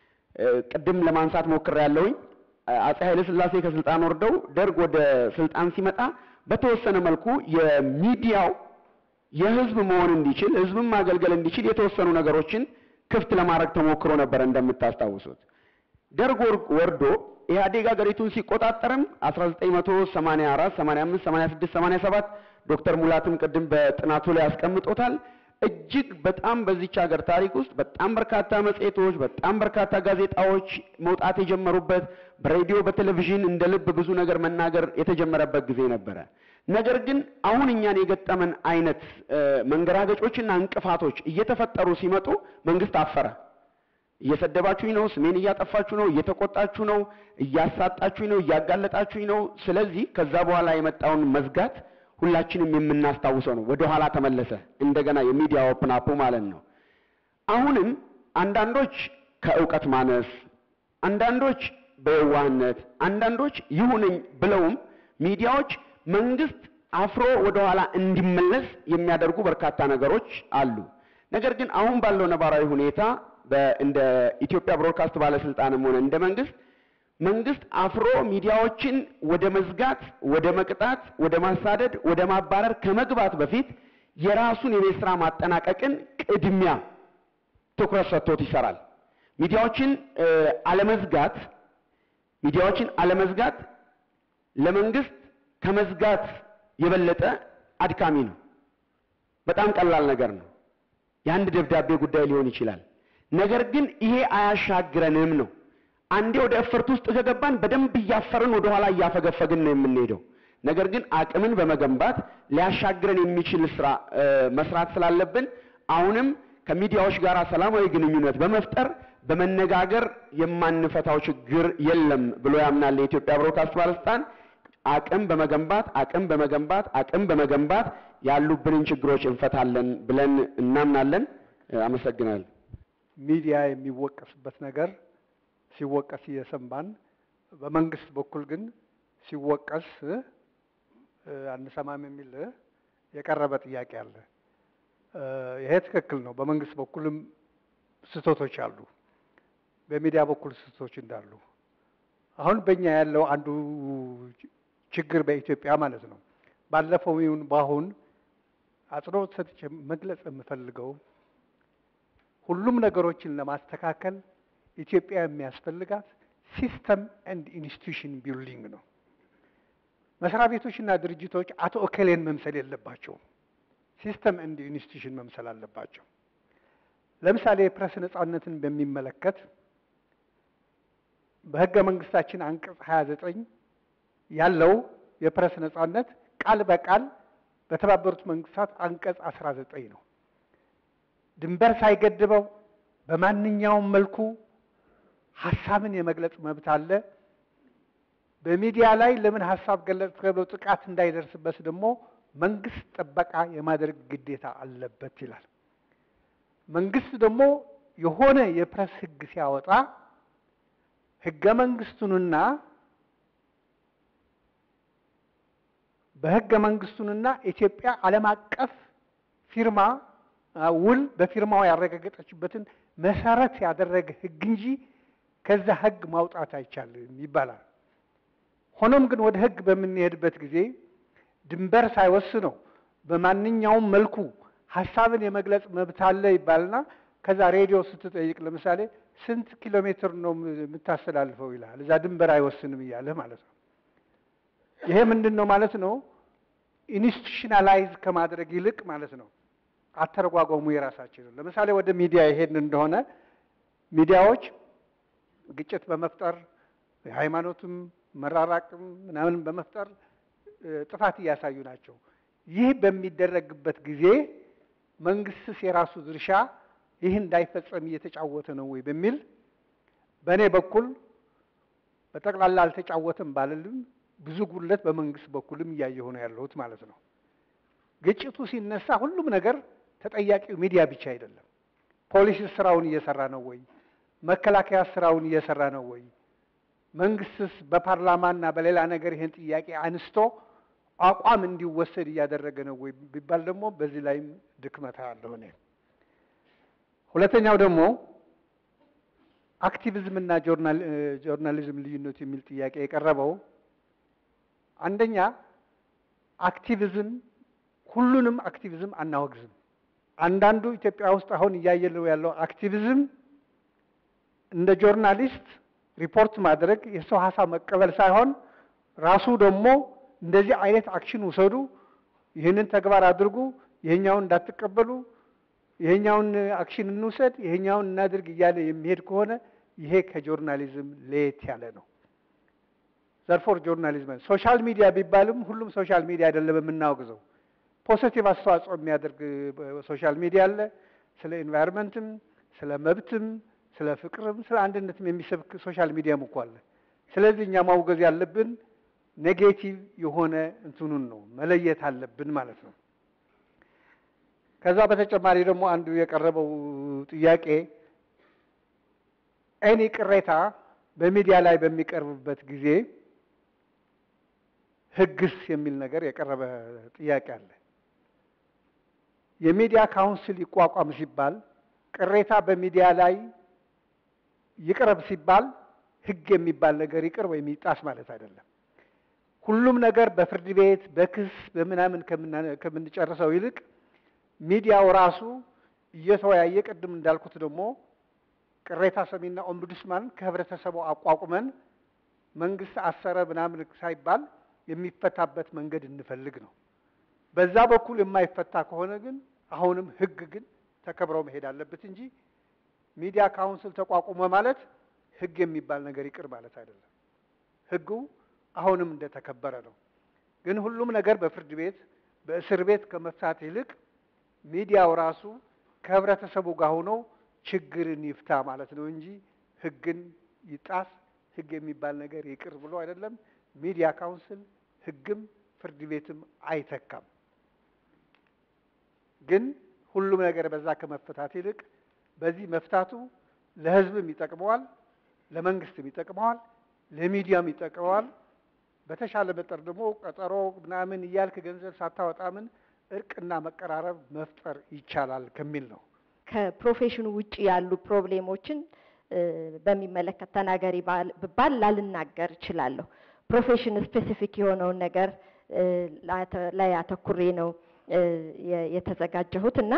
ቅድም ለማንሳት ሞክሬያለሁኝ። አፄ ኃይለ ሥላሴ ከስልጣን ወርደው ደርግ ወደ ስልጣን ሲመጣ በተወሰነ መልኩ የሚዲያው የህዝብ መሆን እንዲችል ህዝብን ማገልገል እንዲችል የተወሰኑ ነገሮችን ክፍት ለማድረግ ተሞክሮ ነበር። እንደምታስታውሱት ደርግ ወርዶ ኢህአዴግ ሀገሪቱን ሲቆጣጠርም አስራ ዘጠኝ መቶ ሰማንያ አራት ሰማንያ አምስት ሰማንያ ስድስት ሰማንያ ሰባት ዶክተር ሙላትም ቅድም በጥናቱ ላይ ያስቀምጦታል። እጅግ በጣም በዚች ሀገር ታሪክ ውስጥ በጣም በርካታ መጽሔቶች፣ በጣም በርካታ ጋዜጣዎች መውጣት የጀመሩበት፣ በሬዲዮ በቴሌቪዥን እንደ ልብ ብዙ ነገር መናገር የተጀመረበት ጊዜ ነበረ። ነገር ግን አሁን እኛን የገጠመን አይነት መንገራገጮችና እንቅፋቶች እየተፈጠሩ ሲመጡ መንግስት አፈረ። እየሰደባችሁኝ ነው፣ ስሜን እያጠፋችሁ ነው፣ እየተቆጣችሁ ነው፣ እያሳጣችሁኝ ነው፣ እያጋለጣችሁኝ ነው። ስለዚህ ከዛ በኋላ የመጣውን መዝጋት ሁላችንም የምናስታውሰው ነው። ወደ ኋላ ተመለሰ እንደገና የሚዲያ ኦፕን አፕ ማለት ነው። አሁንም አንዳንዶች ከእውቀት ማነስ፣ አንዳንዶች በየዋህነት፣ አንዳንዶች ይሁንኝ ብለውም ሚዲያዎች መንግስት አፍሮ ወደ ኋላ እንዲመለስ የሚያደርጉ በርካታ ነገሮች አሉ። ነገር ግን አሁን ባለው ነባራዊ ሁኔታ እንደ ኢትዮጵያ ብሮድካስት ባለስልጣንም ሆነ እንደ መንግስት መንግስት አፍሮ ሚዲያዎችን ወደ መዝጋት፣ ወደ መቅጣት፣ ወደ ማሳደድ፣ ወደ ማባረር ከመግባት በፊት የራሱን የቤት ስራ ማጠናቀቅን ቅድሚያ ትኩረት ሰጥቶት ይሰራል። ሚዲያዎችን አለመዝጋት ሚዲያዎችን አለመዝጋት ለመንግስት ከመዝጋት የበለጠ አድካሚ ነው። በጣም ቀላል ነገር ነው። የአንድ ደብዳቤ ጉዳይ ሊሆን ይችላል። ነገር ግን ይሄ አያሻግረንም ነው። አንዴ ወደ እፍርት ውስጥ ከገባን በደንብ እያፈርን ወደ ኋላ እያፈገፈግን ነው የምንሄደው። ነገር ግን አቅምን በመገንባት ሊያሻግረን የሚችል ስራ መስራት ስላለብን አሁንም ከሚዲያዎች ጋር ሰላማዊ ግንኙነት በመፍጠር በመነጋገር የማንፈታው ችግር የለም ብሎ ያምናል የኢትዮጵያ ብሮድካስት ባለስልጣን። አቅም በመገንባት አቅም በመገንባት አቅም በመገንባት ያሉብንን ችግሮች እንፈታለን ብለን እናምናለን። አመሰግናለሁ። ሚዲያ የሚወቀስበት ነገር ሲወቀስ እየሰማን በመንግስት በኩል ግን ሲወቀስ አንሰማም የሚል የቀረበ ጥያቄ አለ። ይሄ ትክክል ነው። በመንግስት በኩልም ስህተቶች አሉ፣ በሚዲያ በኩል ስህተቶች እንዳሉ። አሁን በእኛ ያለው አንዱ ችግር በኢትዮጵያ ማለት ነው ባለፈው ይሁን በአሁን አጽንኦት ሰጥቼ መግለጽ የምፈልገው ሁሉም ነገሮችን ለማስተካከል ኢትዮጵያ የሚያስፈልጋት ሲስተም ኤንድ ኢንስቲትዩሽን ቢልዲንግ ነው። መስሪያ ቤቶችና ድርጅቶች አቶ እከሌን መምሰል የለባቸውም። ሲስተም ኤንድ ኢንስቲትዩሽን መምሰል አለባቸው። ለምሳሌ የፕሬስ ነጻነትን በሚመለከት በህገ መንግስታችን አንቀጽ ሀያ ዘጠኝ ያለው የፕሬስ ነጻነት ቃል በቃል በተባበሩት መንግስታት አንቀጽ አስራ ዘጠኝ ነው። ድንበር ሳይገድበው በማንኛውም መልኩ ሐሳብን የመግለጽ መብት አለ። በሚዲያ ላይ ለምን ሐሳብ ገለጽ ተብሎ ጥቃት እንዳይደርስበት ደግሞ መንግስት ጥበቃ የማድረግ ግዴታ አለበት ይላል። መንግስት ደግሞ የሆነ የፕሬስ ህግ ሲያወጣ ህገ መንግስቱንና በህገ መንግስቱንና ኢትዮጵያ ዓለም አቀፍ ፊርማ ውል በፊርማው ያረጋገጠችበትን መሰረት ያደረገ ህግ እንጂ ከዛ ህግ ማውጣት አይቻልም ይባላል። ሆኖም ግን ወደ ህግ በምንሄድበት ጊዜ ድንበር ሳይወስነው በማንኛውም መልኩ ሐሳብን የመግለጽ መብት አለ ይባልና ከዛ ሬዲዮ ስትጠይቅ ለምሳሌ ስንት ኪሎ ሜትር ነው የምታስተላልፈው ይላል። እዛ ድንበር አይወስንም እያለ ማለት ነው። ይሄ ምንድነው ማለት ነው? ኢንስቲትዩሽናላይዝ ከማድረግ ይልቅ ማለት ነው አተረጓጓሙ የራሳችን ነው። ለምሳሌ ወደ ሚዲያ ይሄን እንደሆነ ሚዲያዎች ግጭት በመፍጠር የሃይማኖትም መራራቅም ምናምን በመፍጠር ጥፋት እያሳዩ ናቸው። ይህ በሚደረግበት ጊዜ መንግስትስ የራሱ ድርሻ ይህ እንዳይፈጸም እየተጫወተ ነው ወይ በሚል በእኔ በኩል በጠቅላላ አልተጫወተም ባልልም ብዙ ጉድለት በመንግስት በኩልም እያየሁ ነው ያለሁት ማለት ነው። ግጭቱ ሲነሳ ሁሉም ነገር ተጠያቂው ሚዲያ ብቻ አይደለም። ፖሊስ ስራውን እየሰራ ነው ወይ? መከላከያ ስራውን እየሰራ ነው ወይ? መንግስትስ በፓርላማና በሌላ ነገር ይሄን ጥያቄ አንስቶ አቋም እንዲወሰድ እያደረገ ነው ወይ ቢባል ደግሞ በዚህ ላይም ድክመት አለው ነው። ሁለተኛው ደግሞ አክቲቪዝም እና ጆርናሊዝም ልዩነት የሚል ጥያቄ የቀረበው አንደኛ አክቲቪዝም ሁሉንም አክቲቪዝም አናወግዝም። አንዳንዱ ኢትዮጵያ ውስጥ አሁን እያየለው ያለው አክቲቪዝም እንደ ጆርናሊስት ሪፖርት ማድረግ የሰው ሐሳብ መቀበል ሳይሆን ራሱ ደግሞ እንደዚህ አይነት አክሽን ወሰዱ፣ ይህንን ተግባር አድርጉ፣ ይሄኛውን እንዳትቀበሉ፣ ይሄኛውን አክሽን እንውሰድ፣ ይሄኛውን እናድርግ እያለ የሚሄድ ከሆነ ይሄ ከጆርናሊዝም ለየት ያለ ነው። ዘርፎር ጆርናሊዝም ሶሻል ሚዲያ ቢባልም ሁሉም ሶሻል ሚዲያ አይደለም የምናወግዘው። ፖዚቲቭ አስተዋጽኦ የሚያደርግ ሶሻል ሚዲያ አለ። ስለ ኢንቫይሮንመንትም ስለ መብትም ስለ ፍቅርም ስለ አንድነትም የሚሰብክ ሶሻል ሚዲያም እኮ አለ። ስለዚህ እኛ ማውገዝ ያለብን ኔጌቲቭ የሆነ እንትኑን ነው መለየት አለብን ማለት ነው። ከዛ በተጨማሪ ደግሞ አንዱ የቀረበው ጥያቄ እኔ ቅሬታ በሚዲያ ላይ በሚቀርብበት ጊዜ ህግስ የሚል ነገር የቀረበ ጥያቄ አለ። የሚዲያ ካውንስል ይቋቋም ሲባል ቅሬታ በሚዲያ ላይ ይቅረብ ሲባል ህግ የሚባል ነገር ይቅር ወይ የሚጣስ ማለት አይደለም። ሁሉም ነገር በፍርድ ቤት በክስ በምናምን ከምንጨርሰው ይልቅ ሚዲያው ራሱ እየተወያየ ቅድም እንዳልኩት ደግሞ ቅሬታ ሰሚና ኦምቡድስማን ከህብረተሰቡ አቋቁመን መንግስት አሰረ ምናምን ሳይባል የሚፈታበት መንገድ እንፈልግ ነው። በዛ በኩል የማይፈታ ከሆነ ግን አሁንም ህግ ግን ተከብሮ መሄድ አለበት እንጂ ሚዲያ ካውንስል ተቋቁመ ማለት ህግ የሚባል ነገር ይቅር ማለት አይደለም። ህጉ አሁንም እንደተከበረ ነው። ግን ሁሉም ነገር በፍርድ ቤት በእስር ቤት ከመፍታት ይልቅ ሚዲያው ራሱ ከህብረተሰቡ ጋር ሆኖ ችግርን ይፍታ ማለት ነው እንጂ ህግን ይጣስ ህግ የሚባል ነገር ይቅር ብሎ አይደለም። ሚዲያ ካውንስል ህግም ፍርድ ቤትም አይተካም። ግን ሁሉም ነገር በዛ ከመፈታት ይልቅ በዚህ መፍታቱ ለህዝብም ይጠቅመዋል፣ ለመንግስትም ይጠቅመዋል፣ ለሚዲያም ይጠቅመዋል። በተሻለ መጠር ደግሞ ቀጠሮ ምናምን እያልክ ገንዘብ ሳታወጣ ምን እርቅና መቀራረብ መፍጠር ይቻላል ከሚል ነው። ከፕሮፌሽኑ ውጪ ያሉ ፕሮብሌሞችን በሚመለከት ተናገሪ ባል ላልናገር እችላለሁ። ፕሮፌሽን ስፔሲፊክ የሆነውን ነገር ላይ አተኩሬ ነው የተዘጋጀሁት እና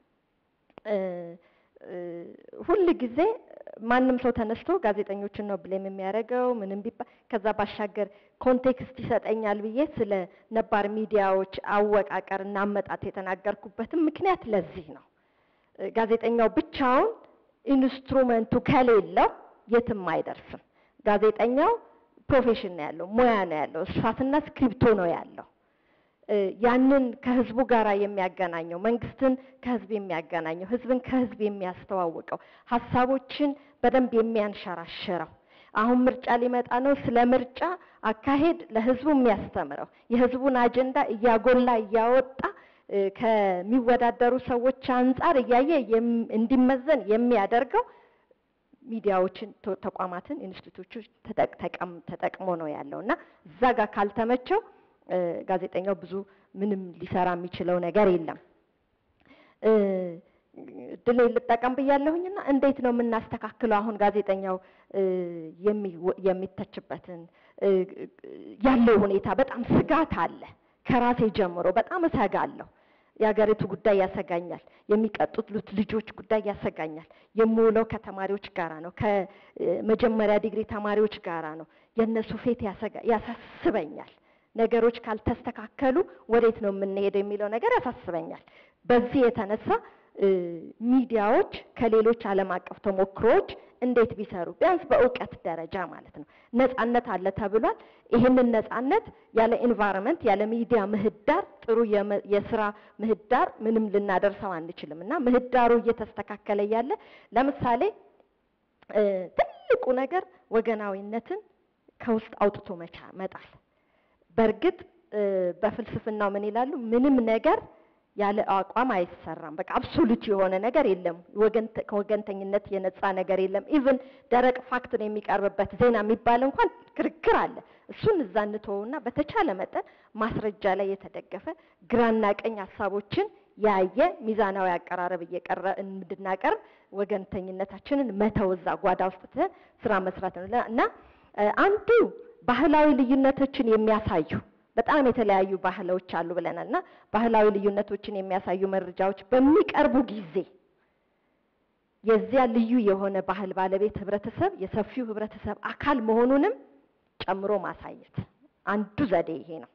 ሁሉ ጊዜ ማንም ሰው ተነስቶ ጋዜጠኞችን ነው ብሌም የሚያደርገው ምንም ቢባል ከዛ ባሻገር ኮንቴክስት ይሰጠኛል ብዬ ስለ ነባር ሚዲያዎች አወቃቀርና አመጣጥ የተናገርኩበትም ምክንያት ለዚህ ነው። ጋዜጠኛው ብቻውን ኢንስትሩመንቱ ከሌለው የትም አይደርስም። ጋዜጠኛው ፕሮፌሽን ነው ያለው፣ ሙያ ነው ያለው፣ እርሳስና ስክሪፕቶ ነው ያለው። ያንን ከህዝቡ ጋራ የሚያገናኘው፣ መንግስትን ከህዝብ የሚያገናኘው፣ ህዝብን ከህዝብ የሚያስተዋውቀው፣ ሐሳቦችን በደንብ የሚያንሸራሽረው፣ አሁን ምርጫ ሊመጣ ነው ስለ ምርጫ አካሄድ ለህዝቡ የሚያስተምረው፣ የህዝቡን አጀንዳ እያጎላ እያወጣ ከሚወዳደሩ ሰዎች አንፃር እያየ እንዲመዘን የሚያደርገው ሚዲያዎችን፣ ተቋማትን፣ ኢንስቲትዩቶችን ተጠቅሞ ነው ያለውና እዛ ጋር ካልተመቸው ጋዜጠኛው ብዙ ምንም ሊሰራ የሚችለው ነገር የለም። ድሌ ልጠቀም ብያለሁኝና እንዴት ነው የምናስተካክለው? አሁን ጋዜጠኛው የሚተችበትን ያለው ሁኔታ በጣም ስጋት አለ። ከራሴ ጀምሮ በጣም እሰጋለሁ። የሀገሪቱ ጉዳይ ያሰጋኛል። የሚቀጥሉት ልጆች ጉዳይ ያሰጋኛል። የምውለው ከተማሪዎች ጋራ ነው፣ ከመጀመሪያ ዲግሪ ተማሪዎች ጋራ ነው። የነሱ ፌት ያሳስበኛል። ነገሮች ካልተስተካከሉ ወዴት ነው የምንሄደው የሚለው ነገር ያሳስበኛል። በዚህ የተነሳ ሚዲያዎች ከሌሎች ዓለም አቀፍ ተሞክሮዎች እንዴት ቢሰሩ ቢያንስ በእውቀት ደረጃ ማለት ነው። ነፃነት አለ ተብሏል። ይህንን ነፃነት ያለ ኢንቫይሮንመንት ያለ ሚዲያ ምህዳር ጥሩ የስራ ምህዳር ምንም ልናደርሰው አንችልምና ምህዳሩ እየተስተካከለ ያለ ለምሳሌ ትልቁ ነገር ወገናዊነትን ከውስጥ አውጥቶ መጣል። በርግጥ በፍልስፍናው ምን ይላሉ? ምንም ነገር ያለ አቋም አይሰራም። በቃ አብሶሉት የሆነ ነገር የለም። ወገን ከወገንተኝነት የነፃ ነገር የለም። ኢቭን ደረቅ ፋክት ነው የሚቀርብበት ዜና የሚባል እንኳን ክርክር አለ። እሱን እዛ እንተውና በተቻለ መጠን ማስረጃ ላይ የተደገፈ ግራና ቀኝ ሐሳቦችን ያየ ሚዛናዊ አቀራረብ እየቀረ እንድናቀርብ ወገንተኝነታችንን መተው እዛ ጓዳ ውስጥ ስራ መስራት ነው እና አንዱ ባህላዊ ልዩነቶችን የሚያሳዩ በጣም የተለያዩ ባህሎች አሉ ብለናልና ባህላዊ ልዩነቶችን የሚያሳዩ መረጃዎች በሚቀርቡ ጊዜ የዚያ ልዩ የሆነ ባህል ባለቤት ህብረተሰብ የሰፊው ህብረተሰብ አካል መሆኑንም ጨምሮ ማሳየት አንዱ ዘዴ ይሄ ነው።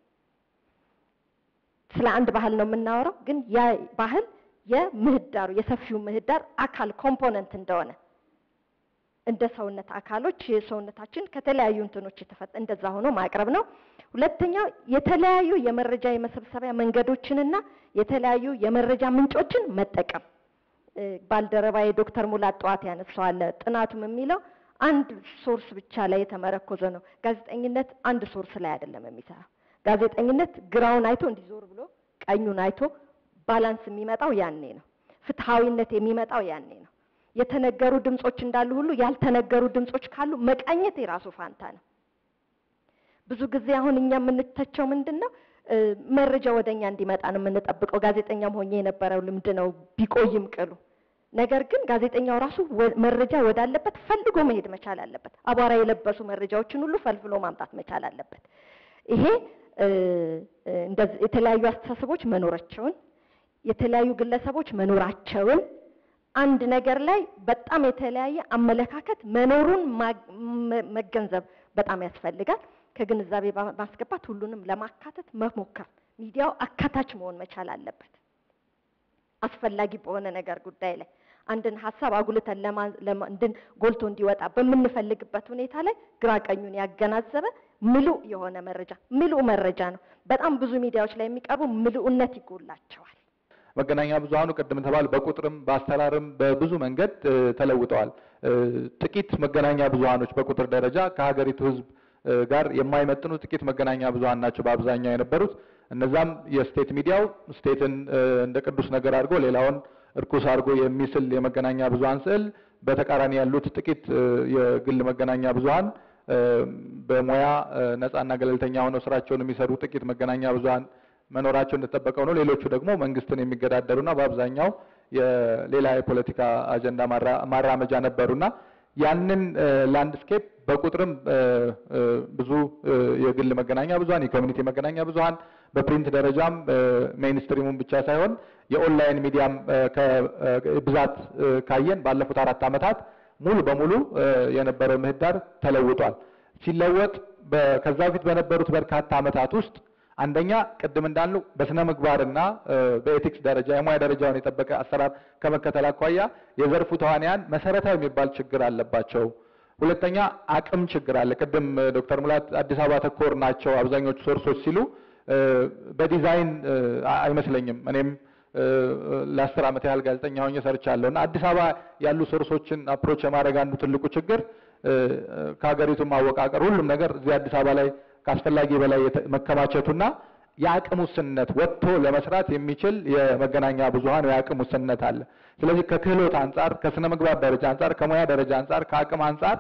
ስለ አንድ ባህል ነው የምናወራው፣ ግን ያ ባህል የምህዳሩ የሰፊው ምህዳር አካል ኮምፖነንት እንደሆነ እንደ ሰውነት አካሎች የሰውነታችን ከተለያዩ እንትኖች የተፈጠ እንደዛ ሆኖ ማቅረብ ነው። ሁለተኛው የተለያዩ የመረጃ የመሰብሰቢያ መንገዶችንና የተለያዩ የመረጃ ምንጮችን መጠቀም። ባልደረባዬ ዶክተር ሙላት ጠዋት ያነሳዋል። ጥናቱም የሚለው አንድ ሶርስ ብቻ ላይ የተመረኮዘ ነው። ጋዜጠኝነት አንድ ሶርስ ላይ አይደለም የሚሰራው። ጋዜጠኝነት ግራውን አይቶ እንዲዞር ብሎ ቀኙን አይቶ ባላንስ የሚመጣው ያኔ ነው። ፍትሃዊነት የሚመጣው ያኔ ነው። የተነገሩ ድምጾች እንዳሉ ሁሉ ያልተነገሩ ድምጾች ካሉ መቃኘት የራሱ ፋንታ ነው። ብዙ ጊዜ አሁን እኛ የምንተቸው ምንድነው መረጃ ወደኛ እንዲመጣ ነው የምንጠብቀው። ጋዜጠኛም ሆኜ የነበረው ልምድ ነው ቢቆይም ቅሉ። ነገር ግን ጋዜጠኛው ራሱ መረጃ ወዳለበት ፈልጎ መሄድ መቻል አለበት። አቧራ የለበሱ መረጃዎችን ሁሉ ፈልፍሎ ማምጣት መቻል አለበት። ይሄ እንደዚህ የተለያዩ አስተሳሰቦች መኖራቸውን የተለያዩ ግለሰቦች መኖራቸውን አንድ ነገር ላይ በጣም የተለያየ አመለካከት መኖሩን መገንዘብ በጣም ያስፈልጋል። ከግንዛቤ ማስገባት ሁሉንም ለማካተት መሞከር። ሚዲያው አካታች መሆን መቻል አለበት። አስፈላጊ በሆነ ነገር ጉዳይ ላይ አንድን ሐሳብ አጉልተን ለማንድን ጎልቶ እንዲወጣ በምንፈልግበት ሁኔታ ላይ ግራ ቀኙን ያገናዘበ ምሉእ የሆነ መረጃ ምሉእ መረጃ ነው። በጣም ብዙ ሚዲያዎች ላይ የሚቀርቡ ምሉእነት ይጎላቸዋል። መገናኛ ብዙሃኑ ቅድም ተባለ በቁጥርም በአሰራርም በብዙ መንገድ ተለውጠዋል። ጥቂት መገናኛ ብዙሃኖች በቁጥር ደረጃ ከሀገሪቱ ሕዝብ ጋር የማይመጥኑ ጥቂት መገናኛ ብዙሃን ናቸው በአብዛኛው የነበሩት። እነዛም የስቴት ሚዲያው ስቴትን እንደ ቅዱስ ነገር አድርጎ ሌላውን እርኩስ አድርጎ የሚስል የመገናኛ ብዙሃን ስዕል፣ በተቃራኒ ያሉት ጥቂት የግል መገናኛ ብዙሃን በሙያ ነፃና ገለልተኛ ሆነው ስራቸውን የሚሰሩ ጥቂት መገናኛ ብዙሃን መኖራቸው እንደተጠበቀው ነው። ሌሎቹ ደግሞ መንግስትን የሚገዳደሩና በአብዛኛው የሌላ የፖለቲካ አጀንዳ ማራመጃ ነበሩና ያንን ላንድስኬፕ በቁጥርም ብዙ የግል መገናኛ ብዙሃን የኮሚኒቲ መገናኛ ብዙሃን በፕሪንት ደረጃም ሜይንስትሪሙን ብቻ ሳይሆን የኦንላይን ሚዲያም ከብዛት ካየን ባለፉት አራት ዓመታት ሙሉ በሙሉ የነበረው ምህዳር ተለውጧል። ሲለወጥ ከዛ በፊት በነበሩት በርካታ ዓመታት ውስጥ አንደኛ ቅድም እንዳልነው በስነ ምግባርና በኤቲክስ ደረጃ የሙያ ደረጃውን የጠበቀ አሰራር ከመከተል አኳያ የዘርፉ ተዋንያን መሰረታዊ የሚባል ችግር አለባቸው። ሁለተኛ አቅም ችግር አለ። ቅድም ዶክተር ሙላት አዲስ አበባ ተኮር ናቸው አብዛኞቹ ሶርሶች ሲሉ በዲዛይን አይመስለኝም። እኔም ለአስር ዓመት ያህል ጋዜጠኛ ሆኜ ሰርቻለሁ እና አዲስ አበባ ያሉ ሶርሶችን አፕሮች የማድረግ አንዱ ትልቁ ችግር ከሀገሪቱ ማወቃቀር ሁሉም ነገር እዚህ አዲስ አበባ ላይ ከአስፈላጊ በላይ መከማቸቱና የአቅም ውስንነት ወጥቶ ለመስራት የሚችል የመገናኛ ብዙሃን የአቅም ውስንነት አለ። ስለዚህ ከክህሎት አንጻር፣ ከስነ ምግባር ደረጃ አንጻር፣ ከሙያ ደረጃ አንጻር፣ ከአቅም አንጻር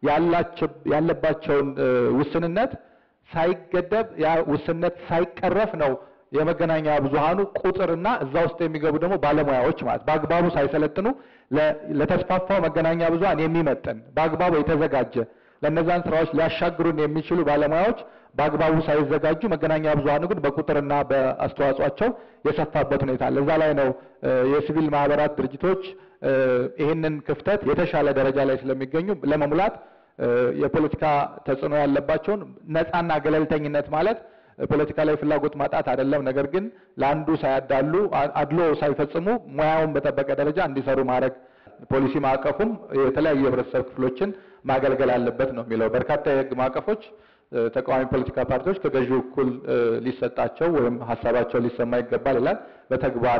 ያለባቸውን ውስንነት ሳይገደብ ያ ውስንነት ሳይቀረፍ ነው የመገናኛ ብዙሃኑ ቁጥርና እዛ ውስጥ የሚገቡ ደግሞ ባለሙያዎች ማለት በአግባቡ ሳይሰለጥኑ ለተስፋፋው መገናኛ ብዙሃን የሚመጥን በአግባቡ የተዘጋጀ ለነዛን ስራዎች ሊያሻግሩን የሚችሉ ባለሙያዎች በአግባቡ ሳይዘጋጁ መገናኛ ብዙሃኑ ግን በቁጥርና በአስተዋጽኦአቸው የሰፋበት ሁኔታ አለ። እዛ ላይ ነው የሲቪል ማህበራት ድርጅቶች ይህንን ክፍተት የተሻለ ደረጃ ላይ ስለሚገኙ ለመሙላት የፖለቲካ ተጽዕኖ ያለባቸውን ነፃና ገለልተኝነት ማለት ፖለቲካ ላይ ፍላጎት ማጣት አይደለም፣ ነገር ግን ለአንዱ ሳያዳሉ አድሎ ሳይፈጽሙ ሙያውን በጠበቀ ደረጃ እንዲሰሩ ማድረግ ፖሊሲ ማዕቀፉም የተለያዩ የህብረተሰብ ክፍሎችን ማገልገል አለበት ነው የሚለው። በርካታ የህግ ማዕቀፎች ተቃዋሚ ፖለቲካ ፓርቲዎች ከገዢው እኩል ሊሰጣቸው ወይም ሀሳባቸው ሊሰማ ይገባል ይላል። በተግባር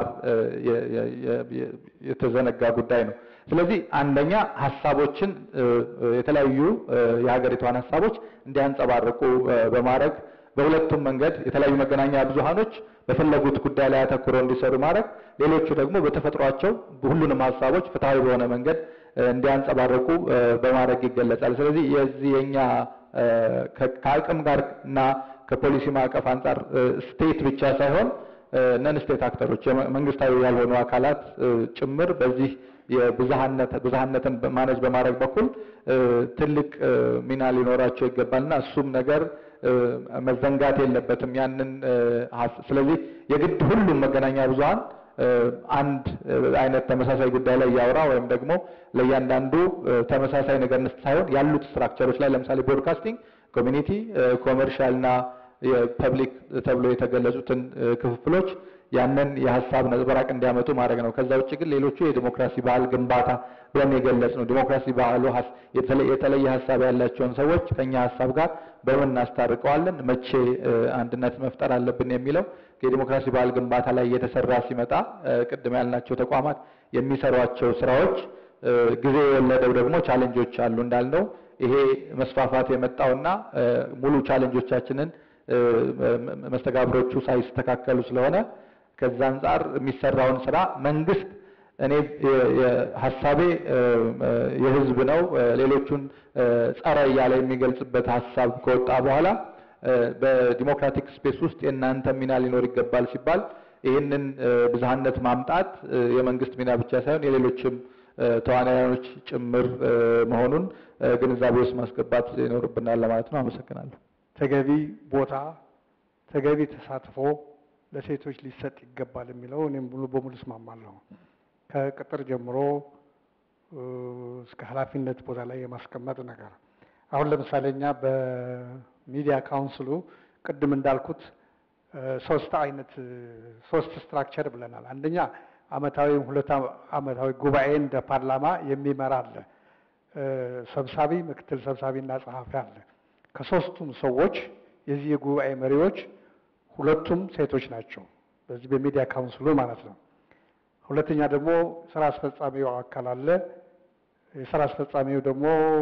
የተዘነጋ ጉዳይ ነው። ስለዚህ አንደኛ ሀሳቦችን የተለያዩ የሀገሪቷን ሀሳቦች እንዲያንጸባርቁ በማድረግ በሁለቱም መንገድ የተለያዩ መገናኛ ብዙሃኖች በፈለጉት ጉዳይ ላይ አተኩረው እንዲሰሩ ማድረግ፣ ሌሎቹ ደግሞ በተፈጥሯቸው ሁሉንም ሀሳቦች ፍትሃዊ በሆነ መንገድ እንዲያንጸባርቁ በማድረግ ይገለጻል። ስለዚህ የዚህ የኛ ከአቅም ጋር እና ከፖሊሲ ማዕቀፍ አንጻር ስቴት ብቻ ሳይሆን ነን ስቴት አክተሮች መንግስታዊ ያልሆኑ አካላት ጭምር በዚህ የብዝሃነት ብዝሃነትን ማኔጅ በማድረግ በኩል ትልቅ ሚና ሊኖራቸው ይገባልና እሱም ነገር መዘንጋት የለበትም። ያንን ስለዚህ የግድ ሁሉም መገናኛ ብዙሃን አንድ አይነት ተመሳሳይ ጉዳይ ላይ ያወራ ወይም ደግሞ ለእያንዳንዱ ተመሳሳይ ነገር ሳይሆን ያሉት ስትራክቸሮች ላይ ለምሳሌ ብሮድካስቲንግ፣ ኮሚኒቲ፣ ኮመርሻል እና የፐብሊክ ተብሎ የተገለጹትን ክፍፍሎች ያንን የሀሳብ ነጸብራቅ እንዲያመጡ ማድረግ ነው። ከዛ ውጭ ግን ሌሎቹ የዲሞክራሲ ባህል ግንባታ ብለን የገለጽ ነው። ዲሞክራሲ ባህሉ የተለየ ሀሳብ ያላቸውን ሰዎች ከኛ ሀሳብ ጋር በምን እናስታርቀዋለን፣ መቼ አንድነት መፍጠር አለብን የሚለው የዲሞክራሲ ባህል ግንባታ ላይ እየተሰራ ሲመጣ ቅድም ያልናቸው ተቋማት የሚሰሯቸው ስራዎች ጊዜ የወለደው ደግሞ ቻሌንጆች አሉ እንዳልነው ይሄ መስፋፋት የመጣውና ሙሉ ቻሌንጆቻችንን መስተጋብሮቹ ሳይስተካከሉ ስለሆነ ከዛ አንጻር የሚሰራውን ስራ መንግስት እኔ ሀሳቤ የህዝብ ነው ሌሎቹን ጸረ እያለ የሚገልጽበት ሀሳብ ከወጣ በኋላ በዲሞክራቲክ ስፔስ ውስጥ የእናንተ ሚና ሊኖር ይገባል ሲባል ይህንን ብዝሃነት ማምጣት የመንግስት ሚና ብቻ ሳይሆን የሌሎችም ተዋናዮች ጭምር መሆኑን ግንዛቤ ውስጥ ማስገባት ይኖርብናል ለማለት ነው። አመሰግናለሁ። ተገቢ ቦታ ተገቢ ተሳትፎ ለሴቶች ሊሰጥ ይገባል የሚለው እኔም ሙሉ በሙሉ እስማማለሁ። ከቅጥር ጀምሮ እስከ ኃላፊነት ቦታ ላይ የማስቀመጥ ነገር አሁን ለምሳሌ እኛ በሚዲያ ካውንስሉ ቅድም እንዳልኩት ሶስት አይነት ሶስት ስትራክቸር ብለናል። አንደኛ አመታዊ ሁለት አመታዊ ጉባኤ እንደ ፓርላማ የሚመራ አለ። ሰብሳቢ፣ ምክትል ሰብሳቢና ጸሐፊ አለ። ከሶስቱም ሰዎች የዚህ የጉባኤ መሪዎች ሁለቱም ሴቶች ናቸው፣ በዚህ በሚዲያ ካውንስሉ ማለት ነው። ሁለተኛ ደግሞ ስራ አስፈጻሚው አካል አለ። የስራ አስፈጻሚው ደግሞ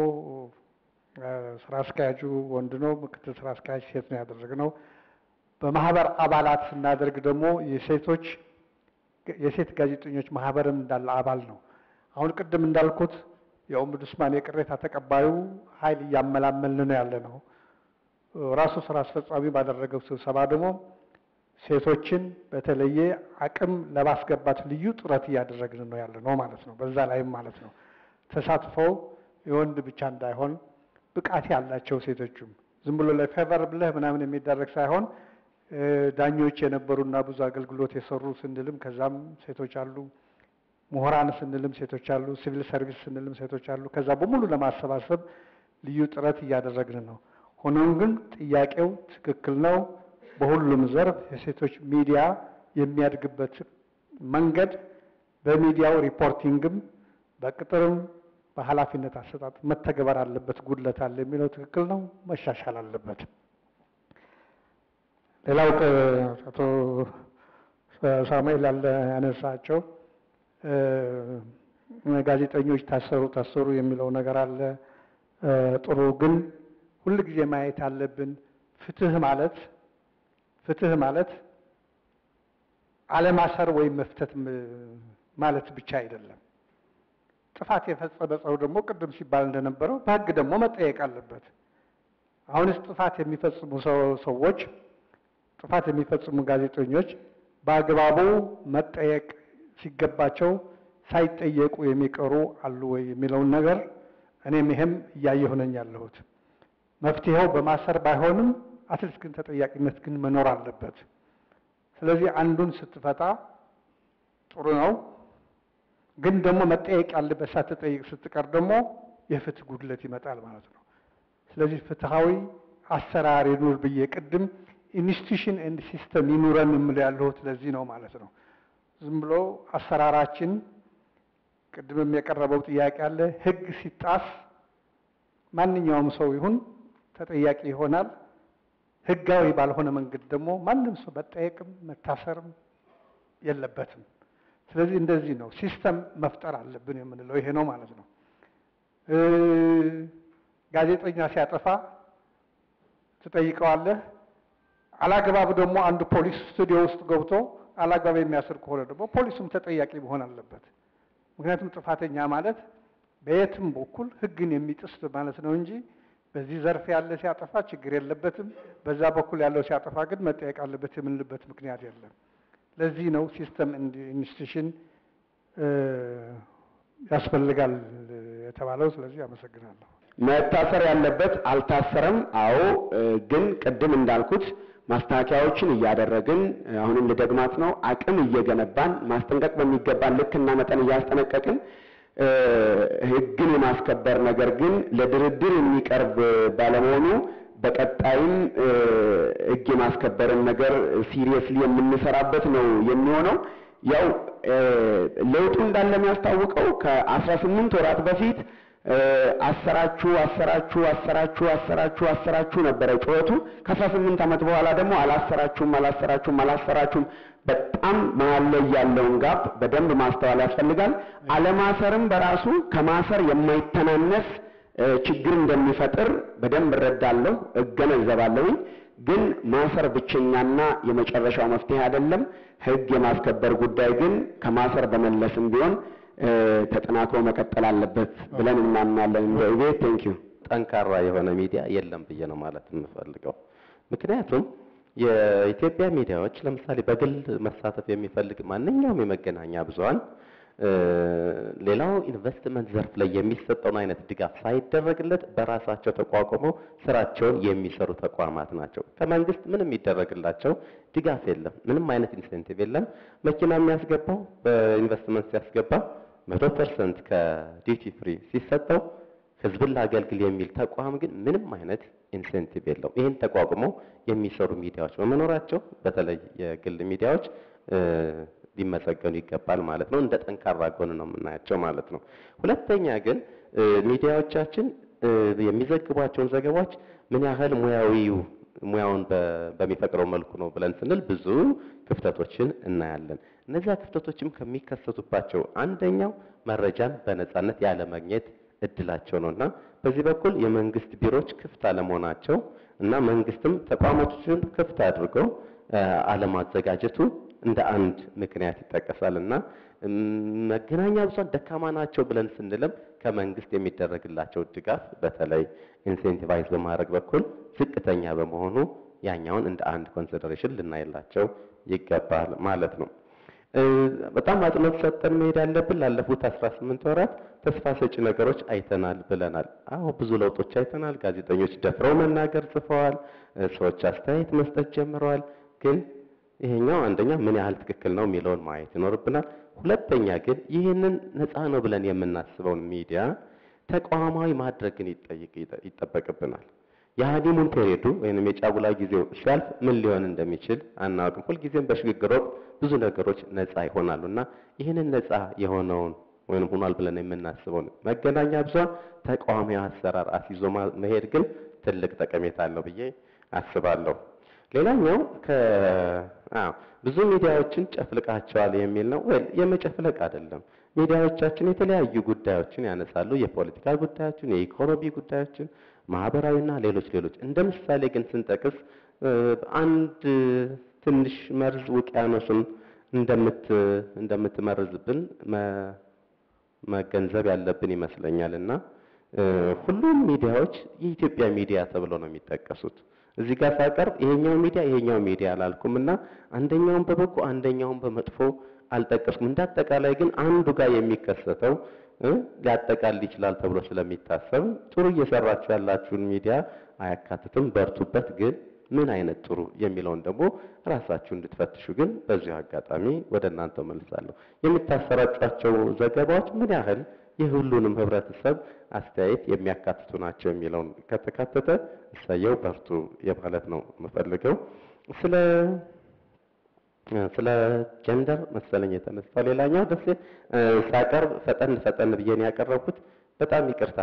ስራ አስኪያጁ ወንድ ነው፣ ምክትል ስራ አስኪያጅ ሴት ነው ያደረግነው። በማህበር አባላት ስናደርግ ደግሞ የሴቶች የሴት ጋዜጠኞች ማህበርም እንዳለ አባል ነው። አሁን ቅድም እንዳልኩት የኦምቡድስማን የቅሬታ ተቀባዩ ኃይል እያመላመልን ነው ያለ ነው። ራሱ ስራ አስፈጻሚ ባደረገው ስብሰባ ደግሞ ሴቶችን በተለየ አቅም ለማስገባት ልዩ ጥረት እያደረግን ነው ያለ ነው ማለት ነው። በዛ ላይም ማለት ነው ተሳትፈው የወንድ ብቻ እንዳይሆን ብቃት ያላቸው ሴቶችም ዝም ብሎ ለፌቨር ብለህ ምናምን የሚደረግ ሳይሆን ዳኞች የነበሩና ብዙ አገልግሎት የሰሩ ስንልም ከዛም ሴቶች አሉ፣ ምሁራን ስንልም ሴቶች አሉ፣ ሲቪል ሰርቪስ ስንልም ሴቶች አሉ። ከዛ በሙሉ ለማሰባሰብ ልዩ ጥረት እያደረግን ነው። ሆኖም ግን ጥያቄው ትክክል ነው። በሁሉም ዘርፍ የሴቶች ሚዲያ የሚያድግበት መንገድ በሚዲያው ሪፖርቲንግም በቅጥርም በኃላፊነት አሰጣጥ መተግበር አለበት። ጉድለት አለ የሚለው ትክክል ነው፣ መሻሻል አለበት። ሌላው አቶ ሳሙኤል ያለ ያነሳቸው ጋዜጠኞች ታሰሩ ታሰሩ የሚለው ነገር አለ። ጥሩ፣ ግን ሁሉ ጊዜ ማየት አለብን ፍትህ ማለት ፍትህ ማለት አለማሰር ወይም መፍተት ማለት ብቻ አይደለም። ጥፋት የፈጸመ ሰው ደግሞ ቅድም ሲባል እንደነበረው በህግ ደግሞ መጠየቅ አለበት። አሁንስ ጥፋት የሚፈጽሙ ሰዎች ጥፋት የሚፈጽሙ ጋዜጠኞች በአግባቡ መጠየቅ ሲገባቸው ሳይጠየቁ የሚቀሩ አሉ ወይ የሚለውን ነገር እኔም ይሄም እያየሁ ነኝ ያለሁት። መፍትሄው በማሰር ባይሆንም አትሊስት ግን ተጠያቂነት ግን መኖር አለበት። ስለዚህ አንዱን ስትፈታ ጥሩ ነው፣ ግን ደግሞ መጠየቅ ያለበት ሳትጠይቅ ስትቀር ደግሞ የፍትህ ጉድለት ይመጣል ማለት ነው። ስለዚህ ፍትሃዊ አሰራር ይኑር ብዬ ቅድም ኢንስቲትዩሽን ኤንድ ሲስተም ይኑረን የምለው ያለሁት ለዚህ ነው ማለት ነው። ዝም ብሎ አሰራራችን ቅድምም የቀረበው ጥያቄ አለ። ህግ ሲጣስ ማንኛውም ሰው ይሁን ተጠያቂ ይሆናል። ህጋዊ ባልሆነ መንገድ ደግሞ ማንም ሰው መጠየቅም መታሰርም የለበትም። ስለዚህ እንደዚህ ነው ሲስተም መፍጠር አለብን የምንለው ይሄ ነው ማለት ነው። ጋዜጠኛ ሲያጠፋ ትጠይቀዋለህ። አላግባብ ደግሞ አንድ ፖሊስ ስቱዲዮ ውስጥ ገብቶ አላግባብ የሚያስር ከሆነ ደግሞ ፖሊሱም ተጠያቂ መሆን አለበት። ምክንያቱም ጥፋተኛ ማለት በየትም በኩል ህግን የሚጥስ ማለት ነው እንጂ በዚህ ዘርፍ ያለ ሲያጠፋ ችግር የለበትም፣ በዛ በኩል ያለው ሲያጠፋ ግን መጠየቅ አለበት የምንልበት ምክንያት የለም። ለዚህ ነው ሲስተም ኢንስቲትዩሽን ያስፈልጋል የተባለው። ስለዚህ አመሰግናለሁ። መታሰር ያለበት አልታሰረም። አዎ፣ ግን ቅድም እንዳልኩት ማስተካከያዎችን እያደረግን አሁንም ልደግማት ነው አቅም እየገነባን ማስጠንቀቅ በሚገባን ልክና መጠን እያስጠነቀቅን ህግን የማስከበር ነገር ግን ለድርድር የሚቀርብ ባለመሆኑ በቀጣይም ህግ የማስከበርን ነገር ሲሪየስሊ የምንሰራበት ነው የሚሆነው። ያው ለውጡ እንዳለ የሚያስታውቀው ከአስራ ስምንት ወራት በፊት አሰራችሁ አሰራችሁ አሰራችሁ አሰራችሁ አሰራችሁ ነበረ ጩኸቱ። ከአስራ ስምንት ዓመት በኋላ ደግሞ አላሰራችሁም አላሰራችሁም አላሰራችሁም። በጣም መሀል ላይ ያለውን ጋፕ በደንብ ማስተዋል ያስፈልጋል። አለማሰርም በራሱ ከማሰር የማይተናነስ ችግር እንደሚፈጥር በደንብ እረዳለሁ፣ እገነዘባለሁ። ግን ማሰር ብቸኛና የመጨረሻው መፍትሄ አይደለም። ህግ የማስከበር ጉዳይ ግን ከማሰር በመለስም ቢሆን ተጠናክሮ መቀጠል አለበት ብለን እናምናለን። እንደዚህ ቴንክ ዩ። ጠንካራ የሆነ ሚዲያ የለም ብዬ ነው ማለት የምፈልገው። ምክንያቱም የኢትዮጵያ ሚዲያዎች ለምሳሌ በግል መሳተፍ የሚፈልግ ማንኛውም የመገናኛ ብዙሃን ሌላው ኢንቨስትመንት ዘርፍ ላይ የሚሰጠውን አይነት ድጋፍ ሳይደረግለት በራሳቸው ተቋቁመው ስራቸውን የሚሰሩ ተቋማት ናቸው። ከመንግስት ምንም የሚደረግላቸው ድጋፍ የለም፣ ምንም አይነት ኢንሴንቲቭ የለም። መኪና የሚያስገባው በኢንቨስትመንት ሲያስገባ መቶ ፐርሰንት ከዲቲ ፍሪ ሲሰጠው ህዝብን ላገልግል የሚል ተቋም ግን ምንም አይነት ኢንሴንቲቭ የለው። ይህን ተቋቁመው የሚሰሩ ሚዲያዎች በመኖራቸው በተለይ የግል ሚዲያዎች ሊመሰገኑ ይገባል ማለት ነው። እንደ ጠንካራ ጎን ነው የምናያቸው ማለት ነው። ሁለተኛ ግን ሚዲያዎቻችን የሚዘግቧቸውን ዘገባዎች ምን ያህል ሙያዊው ሙያውን በሚፈቅደው መልኩ ነው ብለን ስንል ብዙ ክፍተቶችን እናያለን። እነዚያ ክፍተቶችም ከሚከሰቱባቸው አንደኛው መረጃን በነፃነት ያለ ማግኘት እድላቸው ነውና በዚህ በኩል የመንግስት ቢሮዎች ክፍት አለመሆናቸው እና መንግስትም ተቋማቶችን ክፍት አድርገው አለማዘጋጀቱ እንደ አንድ ምክንያት ይጠቀሳልና መገናኛ ብዙሃን ደካማ ናቸው ብለን ስንልም ከመንግስት የሚደረግላቸው ድጋፍ በተለይ ኢንሴንቲቫይዝ በማድረግ በኩል ዝቅተኛ በመሆኑ ያኛውን እንደ አንድ ኮንሲደሬሽን ልናይላቸው ይገባል ማለት ነው። በጣም አጽንኦት ሰጥተን መሄድ ያለብን ላለፉት አስራ ስምንት ወራት ተስፋ ሰጪ ነገሮች አይተናል ብለናል። አዎ ብዙ ለውጦች አይተናል። ጋዜጠኞች ደፍረው መናገር ጽፈዋል። ሰዎች አስተያየት መስጠት ጀምረዋል። ግን ይሄኛው አንደኛ ምን ያህል ትክክል ነው የሚለውን ማየት ይኖርብናል። ሁለተኛ ግን ይህንን ነፃ ነው ብለን የምናስበውን ሚዲያ ተቋማዊ ማድረግን ይጠበቅብናል። የሃኒሙን ፔሪዱ ወይንም የጫጉላ ጊዜው ሲያልፍ ምን ሊሆን እንደሚችል አናውቅም። ሁልጊዜም በሽግግር ወቅት ብዙ ነገሮች ነፃ ይሆናሉና ይህንን ነፃ የሆነውን ወይንም ሆኗል ብለን የምናስበውን መገናኛ ብዙሃን ተቋማዊ አሰራር አስይዞ መሄድ ግን ትልቅ ጠቀሜታ አለው ብዬ አስባለሁ። ሌላኛው ከ አዎ ብዙ ሚዲያዎችን ጨፍልቃቸዋል የሚል ነው። ወይ የመጨፍለቅ አይደለም። ሚዲያዎቻችን የተለያዩ ጉዳዮችን ያነሳሉ። የፖለቲካ ጉዳዮችን፣ የኢኮኖሚ ጉዳዮችን፣ ማህበራዊና ሌሎች ሌሎች። እንደ ምሳሌ ግን ስንጠቅስ አንድ ትንሽ መርዝ ውቅያኖስን እንደምት እንደምትመርዝብን መገንዘብ ያለብን ይመስለኛልና ሁሉም ሚዲያዎች የኢትዮጵያ ሚዲያ ተብለው ነው የሚጠቀሱት። እዚህ ጋር ሳቀርብ ይሄኛው ሚዲያ ይሄኛው ሚዲያ አላልኩምና አንደኛውን በበጎ አንደኛውን በመጥፎ አልጠቀስኩም። እንዳጠቃላይ ግን አንዱ ጋር የሚከሰተው ሊያጠቃልል ይችላል ተብሎ ስለሚታሰብ ጥሩ እየሰራችሁ ያላችሁን ሚዲያ አያካትትም፣ በርቱበት። ግን ምን አይነት ጥሩ የሚለውን ደግሞ ራሳችሁ እንድትፈትሹ ግን በዚሁ አጋጣሚ ወደ እናንተ መልሳለሁ። የምታሰራጯቸው ዘገባዎች ምን ያህል የሁሉንም ህብረተሰብ አስተያየት የሚያካትቱ ናቸው የሚለውን ከተካተተ እሰየው በርቱ የማለት ነው የምፈልገው። ስለ ስለ ጀንደር መሰለኝ የተነሳው ሌላኛው ደስ ሳቀርብ ፈጠን ፈጠን ብዬ ነው ያቀረብኩት። በጣም ይቅርታ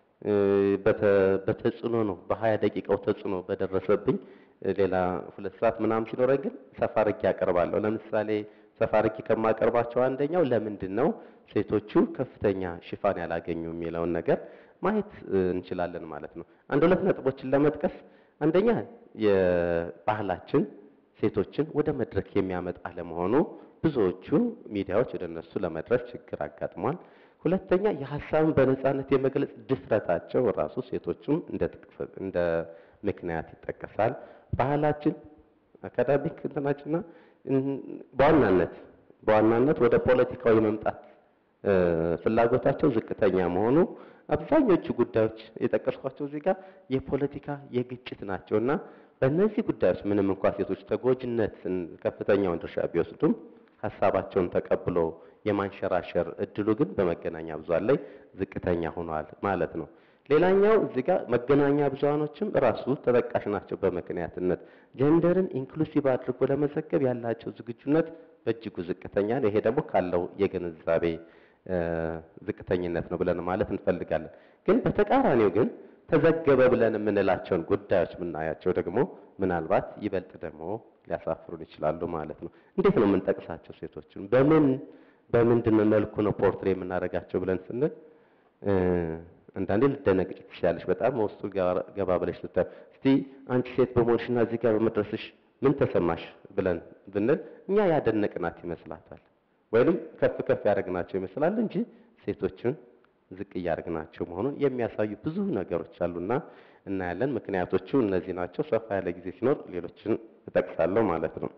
በተጽዕኖ ነው በሀያ ደቂቃው ተጽዕኖ በደረሰብኝ ሌላ ሁለት ሰዓት ምናምን ሲኖረኝ ግን ሰፋ አድርጌ ያቀርባለሁ። ለምሳሌ ሰፋ አድርጌ ከማቀርባቸው አንደኛው ለምንድን ነው ሴቶቹ ከፍተኛ ሽፋን ያላገኙ የሚለውን ነገር ማየት እንችላለን ማለት ነው። አንድ ሁለት ነጥቦችን ለመጥቀስ አንደኛ የባህላችን ሴቶችን ወደ መድረክ የሚያመጣ ለመሆኑ ብዙዎቹ ሚዲያዎች ወደ እነሱ ለመድረስ ችግር አጋጥሟል። ሁለተኛ የሐሳብን በነፃነት የመግለጽ ድፍረታቸው ራሱ ሴቶቹም እንደ እንደ ምክንያት ይጠቀሳል። ባህላችን አካዳሚክ እንትናችንና በዋናነት በዋናነት ወደ ፖለቲካው የመምጣት ፍላጎታቸው ዝቅተኛ መሆኑ አብዛኞቹ ጉዳዮች የጠቀስኳቸው እዚህ ጋር የፖለቲካ የግጭት ናቸውና በእነዚህ ጉዳዮች ምንም እንኳን ሴቶች ተጎጂነትን ከፍተኛውን ድርሻ ቢወስዱም ሐሳባቸውን ተቀብሎ የማንሸራሸር እድሉ ግን በመገናኛ ብዙሃን ላይ ዝቅተኛ ሆኗል ማለት ነው። ሌላኛው እዚህ ጋር መገናኛ ብዙሃኖችም ራሱ ተጠቃሽ ናቸው በምክንያትነት ጀንደርን ኢንክሉሲቭ አድርጎ ለመዘገብ ያላቸው ዝግጁነት በእጅጉ ዝቅተኛ ነው። ይሄ ደግሞ ካለው የግንዛቤ ዝቅተኝነት ነው ብለን ማለት እንፈልጋለን። ግን በተቃራኒው ግን ተዘገበ ብለን የምንላቸውን ጉዳዮች ምናያቸው ደግሞ ምናልባት ይበልጥ ደግሞ ሊያሳፍሩን ይችላሉ ማለት ነው። እንዴት ነው የምንጠቅሳቸው ሴቶችን በምን በምንድን መልኩ ነው ፖርትሬ የምናደርጋቸው ብለን ስንል አንዳንዴ ልደነግጭ ትችላለሽ። በጣም ውስጡ ገባ ብለሽ ልታይ እስቲ አንቺ ሴት በመሆንሽና እዚህ ጋር በመድረስሽ ምን ተሰማሽ ብለን ብንል እኛ ያደነቅናት ይመስላታል ወይንም ከፍ ከፍ ያደርግናቸው ይመስላል እንጂ ሴቶችን ዝቅ እያደረግናቸው መሆኑን የሚያሳዩ ብዙ ነገሮች አሉና እናያለን። ምክንያቶቹ እነዚህ ናቸው። ሰፋ ያለ ጊዜ ሲኖር ሌሎችን እጠቅሳለሁ ማለት ነው።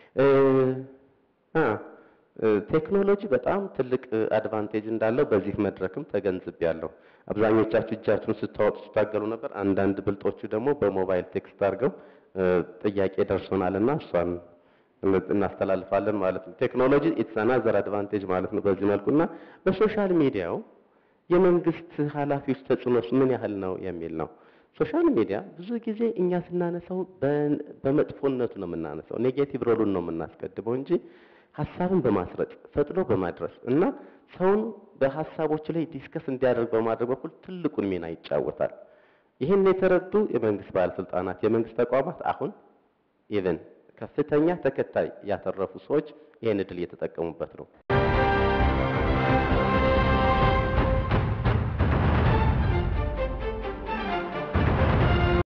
አ ቴክኖሎጂ በጣም ትልቅ አድቫንቴጅ እንዳለው በዚህ መድረክም ተገንዝቤያለሁ። አብዛኞቻችሁ እጃችሁን ስታወጡ ስታገሉ ነበር። አንዳንድ ብልጦቹ ደግሞ በሞባይል ቴክስት አድርገው ጥያቄ ደርሶናልና እሷን እናስተላልፋለን ማለት ነው። ቴክኖሎጂ ኢትስ አናዘር አድቫንቴጅ ማለት ነው በዚህ መልኩና በሶሻል ሚዲያው የመንግስት ኃላፊዎች ተጽዕኖስ ምን ያህል ነው የሚል ነው። ሶሻል ሚዲያ ብዙ ጊዜ እኛ ስናነሳው በመጥፎነቱ ነው የምናነሳው፣ ኔጌቲቭ ሮሉን ነው የምናስቀድመው እንጂ ሐሳብን በማስረጽ ፈጥኖ በማድረስ እና ሰውን በሐሳቦች ላይ ዲስከስ እንዲያደርግ በማድረግ በኩል ትልቁን ሚና ይጫወታል። ይህን የተረዱ የመንግስት ባለስልጣናት፣ የመንግስት ተቋማት አሁን ኢቨን ከፍተኛ ተከታይ ያተረፉ ሰዎች ይህን እድል እየተጠቀሙበት ነው።